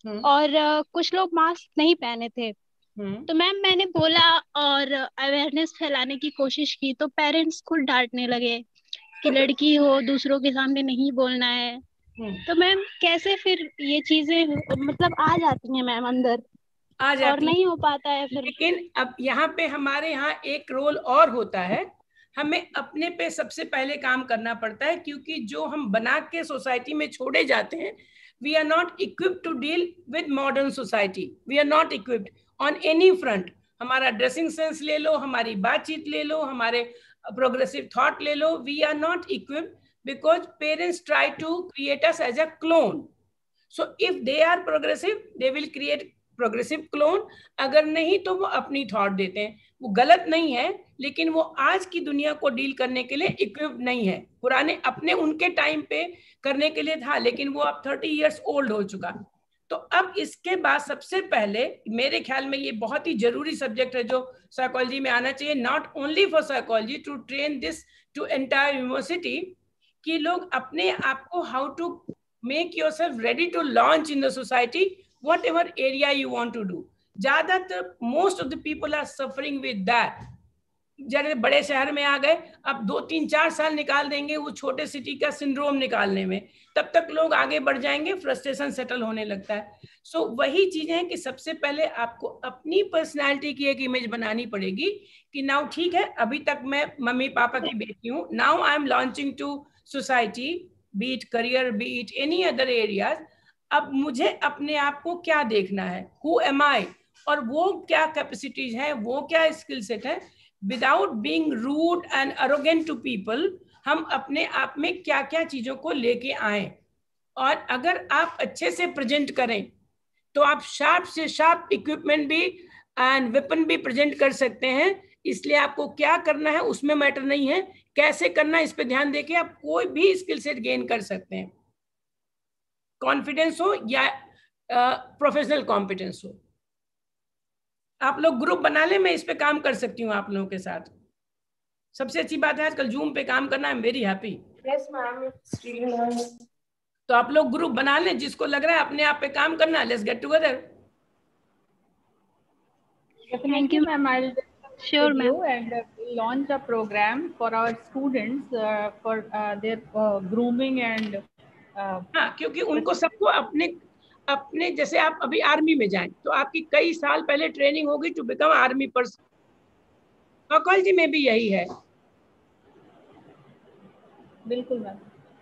और कुछ लोग मास्क नहीं पहने थे। तो मैम मैंने बोला और अवेयरनेस फैलाने की कोशिश की, तो पेरेंट्स खुद डांटने लगे कि लड़की हो, दूसरों के सामने नहीं बोलना है। तो मैम कैसे फिर ये चीजें मतलब आ जाती हैं मैम अंदर, आ और जाती नहीं हो पाता है फिर। लेकिन अब यहाँ पे हमारे यहाँ एक रोल और होता है, हमें अपने पे सबसे पहले काम करना पड़ता है, क्योंकि जो हम बना के सोसाइटी में छोड़े जाते हैं, we are not equipped to deal with modern society, we are not equipped on any front. हमारा ड्रेसिंग सेंस ले लो, हमारी बातचीत ले लो, हमारे प्रोग्रेसिव थॉट ले लो, we are not equipped because parents try to create us as a clone. So if they are progressive they will create progressive clone, अगर नहीं तो वो अपनी थॉट देते हैं। वो गलत नहीं है, लेकिन वो आज की दुनिया को डील करने के लिए इक्विप्ड नहीं है। पुराने अपने उनके टाइम पे करने के लिए था, लेकिन वो अब 30 इयर्स ओल्ड हो चुका। तो अब इसके बाद सबसे पहले मेरे ख्याल में ये बहुत ही जरूरी सब्जेक्ट है जो साइकोलॉजी में आना चाहिए, not only for psychology, to train this to entire university, कि लोग अपने आप को how to make yourself ready to launch in the society whatever area you want to do. ज्यादातर most of the people are suffering with that. जैसे बड़े शहर में आ गए, अब 2-3-4 साल निकाल देंगे वो छोटे सिटी का सिंड्रोम निकालने में, तब तक लोग आगे बढ़ जाएंगे, फ्रस्ट्रेशन सेटल होने लगता है। सो वही चीजें हैं कि सबसे पहले आपको अपनी पर्सनालिटी की एक इमेज बनानी पड़ेगी कि नाउ ठीक है, अभी तक मैं मम्मी पापा की बेटी हूँ, now I am launching to society, be it career, be it any other areas. अब मुझे अपने आप को क्या देखना है, who am I, और वो क्या कैपेसिटीज है, वो क्या स्किल सेट है, without being rude and arrogant to people, हम अपने आप में क्या क्या चीजों को लेके आए। और अगर आप अच्छे से प्रेजेंट करें तो आप शार्प से शार्प इक्विपमेंट भी एंड वेपन भी प्रेजेंट कर सकते हैं। इसलिए आपको क्या करना है उसमें मैटर नहीं है, कैसे करना है इस पे ध्यान देके आप कोई भी स्किल सेट गेन कर सकते हैं, कॉन्फिडेंस हो या प्रोफेशनल कॉम्पिटेंस हो। आप लोग ग्रुप बना ले, मैं इस पे काम कर सकती हूँ आप लोगों के साथ। सबसे अच्छी बात है आजकल जूम पे काम करना, I am very happy. Yes ma'am. तो आप लोग ग्रुप बना लें, जिसको लग रहा है अपने आप पे काम करना, let's get together. Thank you, ma'am. I'll Sure, with ma'am. you and launch a program for our students for their grooming and हाँ, क्योंकि उनको सबको अपने अपने जैसे आप अभी आर्मी में जाएं तो आपकी कई साल पहले ट्रेनिंग होगी to become army person. Psychology में भी यही है। बिल्कुल मैम।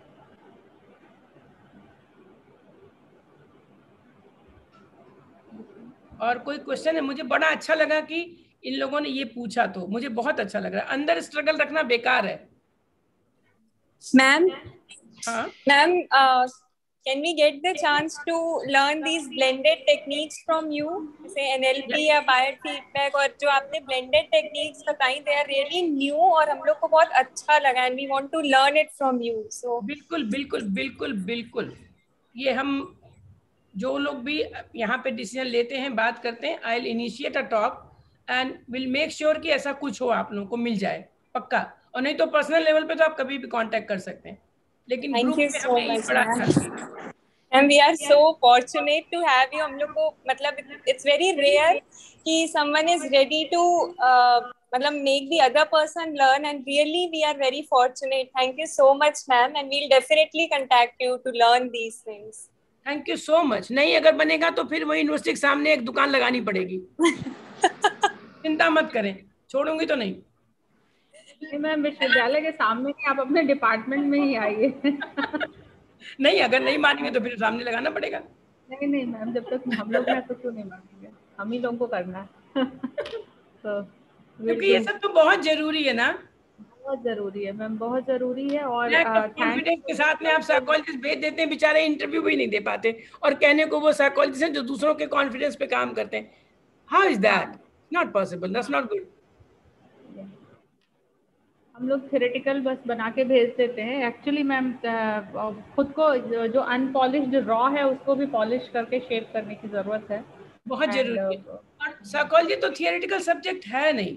और कोई क्वेश्चन है? मुझे बड़ा अच्छा लगा कि इन लोगों ने ये पूछा, तो मुझे बहुत अच्छा लग रहा है। अंदर स्ट्रगल रखना बेकार है। मैम, हाँ ma'am, can we get the chance to learn these blended techniques from you, जैसे NLP या biofeedback, और जो आपने blended techniques बताई, they are really new और हम लोग को बहुत अच्छा लगा and we want to learn it from you. So बिल्कुल बिल्कुल बिल्कुल बिल्कुल, ये हम जो लोग भी यहाँ पे डिसीजन लेते हैं, बात करते हैं, I will initiate a talk and will make sure कि ऐसा कुछ हो आप लोगों को मिल जाए पक्का। और नहीं तो पर्सनल लेवल पे तो आप कभी भी कांटेक्ट कर सकते हैं, लेकिन thank ग्रुप you में so हमें much, बड़ा ma'am. अच्छा। And we are so fortunate to have you. हम लोग को मतलब it's very rare कि someone is ready to मतलब make the other person learn, and really we are very fortunate. Thank you so much, ma'am, and we'll definitely contact you to learn these things. Thank you so much. नहीं अगर बनेगा तो फिर वही university के सामने एक दुकान लगानी पड़ेगी। चिंता मत करें, छोड़ूंगी तो नहीं। नहीं मैम, विश्वविद्यालय के सामने ही, आप अपने डिपार्टमेंट में ही आइए। नहीं, अगर नहीं मानेंगे तो फिर सामने लगाना पड़ेगा। नहीं नहीं मैम, जब तक हम लोग हैं तो क्यों नहीं मानेंगे, हम ही लोगों को करना है। तो क्योंकि ये सब तो बहुत जरूरी है ना, बहुत जरूरी है मैम, बहुत जरूरी है। और कॉन्फिडेंस के साथ में आप साइकोलॉजिस्ट भेज देते हैं, बेचारे इंटरव्यू भी नहीं दे पाते, और कहने को वो साइकोलॉजिस्ट हैं जो दूसरों के कॉन्फिडेंस पे काम करते हैं। How is that not possible, that's not good. हम लोग थ्योरेटिकल बस बना के भेज देते हैं। एक्चुअली मैम खुद को जो अनपॉलिश्ड रॉ है उसको भी पॉलिश करके शेप करने की जरूरत है, बहुत जरूरी है। और साइकोलॉजी तो थियोरेटिकल सब्जेक्ट है नहीं।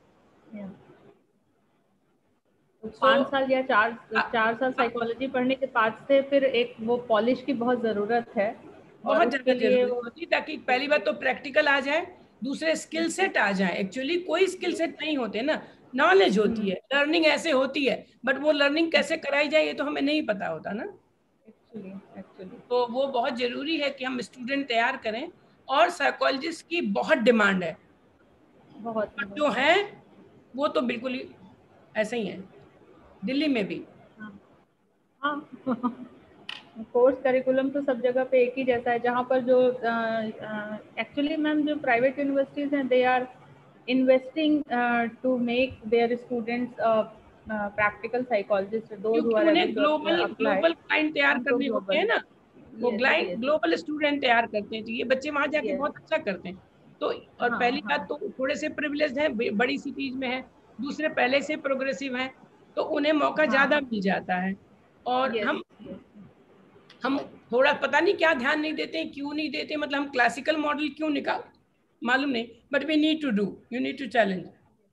5 साल या 4 साल साइकोलॉजी पढ़ने के बाद से फिर एक वो पॉलिश की बहुत जरूरत है। बहुत ज्यादा जरूरी होती है, ताकि पहली बात तो प्रैक्टिकल आ जाए, दूसरे स्किल सेट आ जाए। एक्चुअली कोई स्किल सेट नहीं होते ना, नॉलेज होती है, लर्निंग ऐसे होती है, बट वो लर्निंग कैसे कराई जाए ये तो हमें नहीं पता होता ना। एक्चुअली तो वो बहुत जरूरी है कि हम स्टूडेंट तैयार करें, और साइकोलॉजिस्ट की बहुत डिमांड है, बहुत जो है वो तो बिल्कुल ही ऐसे ही है, दिल्ली में भी। हाँ कोर्स करिकुलम तो सब जगह पे एक ही जैसा है। जहाँ पर जो एक्चुअली मैम जो प्राइवेट यूनिवर्सिटीज हैं, they are investing to make their students practical psychologist, those who are able to apply. Global client तैयार करने होते हैं ना, वो ग्लोबल स्टूडेंट तैयार करते हैं, तो ये बच्चे वहां जाके बहुत अच्छा करते हैं। तो और पहली बात तो थोड़े से प्रिविलेज हैं, बड़ी सिटीज में है, दूसरे पहले से प्रोग्रेसिव हैं, तो उन्हें मौका ज्यादा मिल जाता है। और हम थोड़ा पता नहीं क्या ध्यान नहीं देते हैं, क्यों नहीं देते, मतलब हम क्लासिकल मॉडल क्यों निकाल, मालूम नहीं, but we need to do, you need to challenge.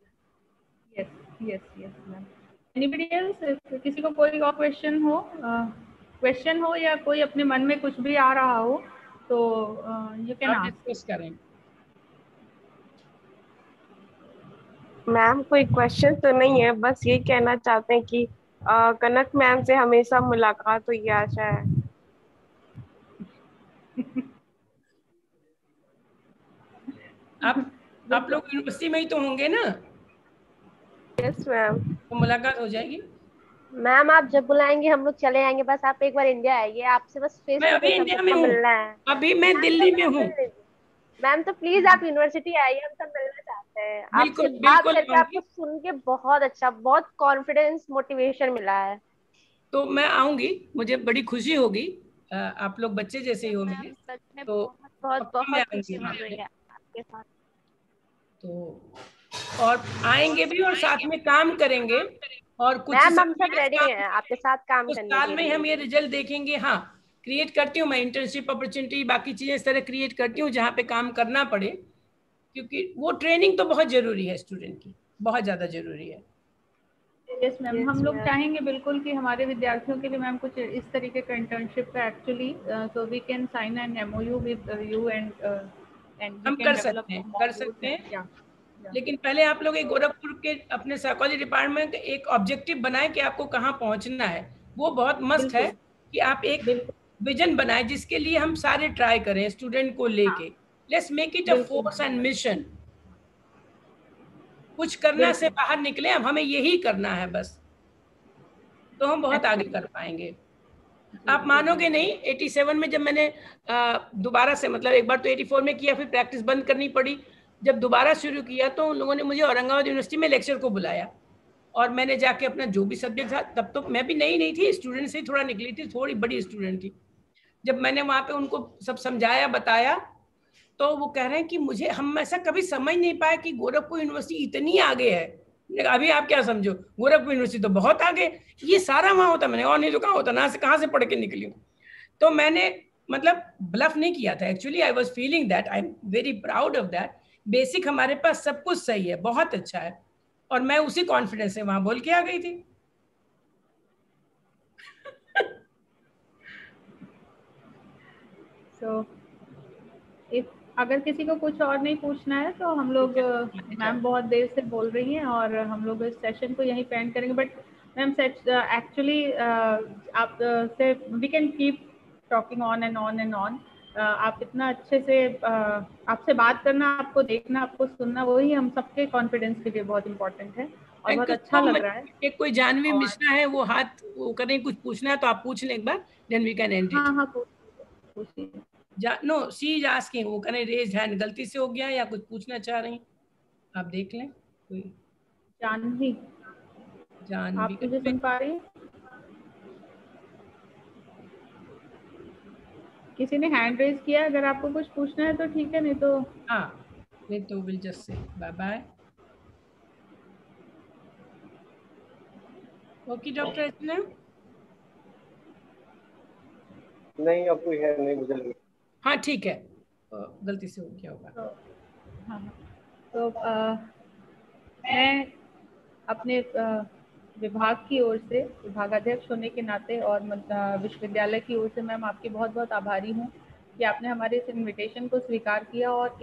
Yes ma'am. Anybody else, किसी को कोई और क्वेश्चन हो या कोई अपने मन में कुछ भी आ रहा हो तो यू कैन डिस्कस करें। मैम कोई क्वेश्चन तो नहीं है, बस ये कहना चाहते हैं कि कनक मैम से हमेशा मुलाकात हुई है, आशा है। आप लोग यूनिवर्सिटी में ही तो होंगे ना? Yes ma'am. तो मुलाकात हो जाएगी मैम, आप जब बुलाएंगे हम लोग चले आएंगे, बस आप एक बार इंडिया आइए, आपसे बस फेस मैं टू अभी फेस इंडिया में हूँ, मिलना है। अभी मैं दिल्ली में हूँ। मैम तो प्लीज आप यूनिवर्सिटी आइए, हम सब मिलना चाहते हैं आपसे। बात बिल्कुल करके आपको सुन के बहुत अच्छा, बहुत कॉन्फिडेंस मोटिवेशन मिला है। तो मैं आऊंगी, मुझे बड़ी खुशी होगी, आप लोग बच्चे जैसे ही हो मेरे, तो बहुत खुशी हो रही है आपके साथ। तो और आएंगे भी और साथ में काम करेंगे, और कुछ मैम हम सब रेडी हैं आपके साथ काम करने के लिए। साल में हम ये रिजल्ट देखेंगे। हाँ, क्रिएट करती हूँ मैं इंटर्नशिप अपॉर्चुनिटी, बाकी चीजें इस तरह क्रिएट करती हूँ जहाँ पे काम करना पड़े, क्योंकि वो ट्रेनिंग तो बहुत जरूरी है, स्टूडेंट की बहुत ज्यादा जरूरी है। यस मैम, हम लोग चाहेंगे बिल्कुल कि हमारे विद्यार्थियों के लिए मैम कुछ इस तरीके का इंटर्नशिप का actually, so we can sign an MOU with you and हम कर सकते हैं, लेकिन पहले आप लोग एक गोरखपुर के अपने साइकोलॉजी डिपार्टमेंट का एक ऑब्जेक्टिव बनाएं कि आपको कहाँ पहुंचना है। वो बहुत मस्त है कि आप एक विजन बनाएं जिसके लिए हम सारे ट्राई करें स्टूडेंट को लेके। Let's make it a force and mission. कुछ करना से बाहर निकले, अब हमें यही करना है बस, तो हम बहुत आगे कर पाएंगे। आप मानोगे नहीं, 87 में जब मैंने दोबारा से, मतलब एक बार तो 84 में किया, फिर प्रैक्टिस बंद करनी पड़ी, जब दोबारा शुरू किया तो उन लोगों ने मुझे औरंगाबाद यूनिवर्सिटी में लेक्चर को बुलाया, और मैंने जाके अपना जो भी सब्जेक्ट था, तब तो मैं भी नहीं थी, स्टूडेंट से थोड़ा निकली थी, थोड़ी बड़ी स्टूडेंट थी। जब मैंने वहाँ पे उनको सब समझाया बताया, तो वो कह रहे हैं कि मुझे, हम ऐसा कभी समझ नहीं पाए कि गोरखपुर यूनिवर्सिटी इतनी आगे है। अभी आप क्या समझो, गोरखपुर यूनिवर्सिटी तो बहुत आगे, ये सारा वहाँ होता, मैंने और नहीं तो कहाँ होता, ना से कहाँ से पढ़ के निकली हूँ। तो मैंने मतलब ब्लफ नहीं किया था, actually I was feeling that, I am very proud of that. Basic हमारे पास सब कुछ सही है, बहुत अच्छा है, और मैं उसी कॉन्फिडेंस से वहां बोल के आ गई थी। So, अगर किसी को कुछ और नहीं पूछना है तो हम लोग, मैम बहुत देर से बोल रही हैं और हम लोग इस सेशन को यहीं पे एंड करेंगे। बट मैम एक्चुअली आप से we can keep talking on and on and on. आप इतना अच्छे से आपसे बात करना, आपको देखना, आपको सुनना, वही हम सबके कॉन्फिडेंस के लिए बहुत इंपॉर्टेंट है। और बहुत अच्छा लग रहा है। एक कोई जानवी मिश्रा है, वो हाथ वो करें, कुछ पूछना है तो आप पूछ लें एक बार, then we can end it. हाँ पूछिए। नो शी इज आस्किंग, वो करें रेज हैंड, गलती से हो गया या कुछ पूछना चाह रही, आप देख लें। कोई जानवी, आप मुझे सुन पा रही हैं? किसी ने हैंड रेज किया, अगर आपको कुछ पूछना है तो ठीक है, नहीं तो हाँ, नहीं तो will just say bye bye. Okay doctor Archana. नहीं, अब कोई है नहीं मुझे लगा। हाँ ठीक है, गलती से हो गया होगा। तो मैं अपने विभाग की ओर से, विभागाध्यक्ष होने के नाते और विश्वविद्यालय की ओर से मैम आपकी बहुत बहुत आभारी हूँ कि आपने हमारे इस इनविटेशन को स्वीकार किया और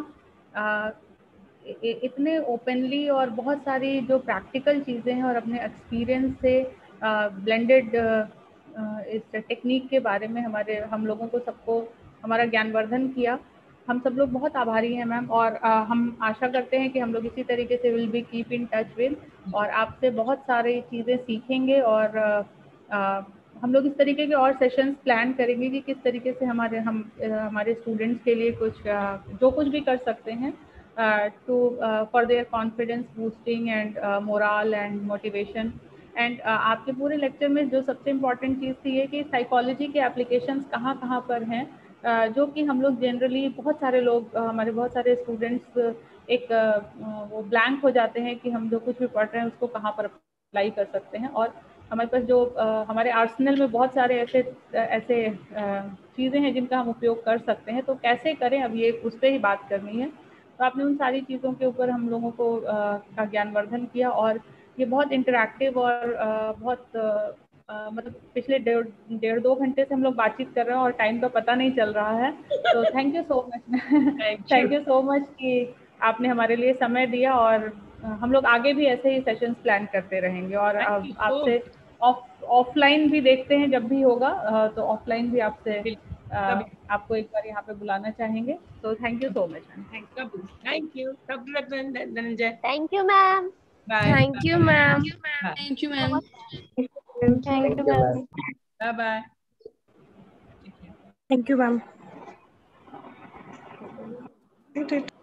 इतने ओपनली और बहुत सारी जो प्रैक्टिकल चीज़ें हैं और अपने एक्सपीरियंस से ब्लेंडेड इस टेक्निक के बारे में हम लोगों को सबको हमारा ज्ञानवर्धन किया। हम सब लोग बहुत आभारी हैं मैम, और हम आशा करते हैं कि हम लोग इसी तरीके से will be keep in touch with, और आपसे बहुत सारी चीज़ें सीखेंगे, और हम लोग इस तरीके के और सेशंस प्लान करेंगे कि किस तरीके से हमारे स्टूडेंट्स के लिए जो कुछ भी कर सकते हैं for their confidence boosting and morale and motivation. And आपके पूरे लेक्चर में जो सबसे इम्पॉर्टेंट चीज़ थी ये कि साइकोलॉजी के एप्लीकेशंस कहाँ कहाँ पर हैं, जो कि हम लोग जनरली हमारे बहुत सारे स्टूडेंट्स वो ब्लैंक हो जाते हैं कि हम जो कुछ भी पढ़ रहे हैं उसको कहाँ पर अप्लाई कर सकते हैं। और हमारे पास जो हमारे आर्सेनल में बहुत सारे ऐसे चीज़ें हैं जिनका हम उपयोग कर सकते हैं, तो कैसे करें, अब ये उस पर ही बात करनी है। तो आपने उन सारी चीज़ों के ऊपर हम लोगों को का ज्ञानवर्धन किया, और ये बहुत इंटरैक्टिव और मतलब पिछले 1.5-2 घंटे से हम लोग बातचीत कर रहे हैं और टाइम का पता नहीं चल रहा है। तो thank you so much thank you so much कि आपने हमारे लिए समय दिया, और हम लोग आगे भी ऐसे ही सेशंस प्लान करते रहेंगे, और आपसे ऑफलाइन भी देखते हैं जब भी होगा, तो ऑफलाइन भी आपसे आपको एक बार यहाँ पे बुलाना चाहेंगे। तो thank you so much ma'am. Thank you Dhananjay. Thank you ma'am. Thank you ma'am. Thank you ma'am. Thank you ma'am. Bye bye. Thank you ma'am.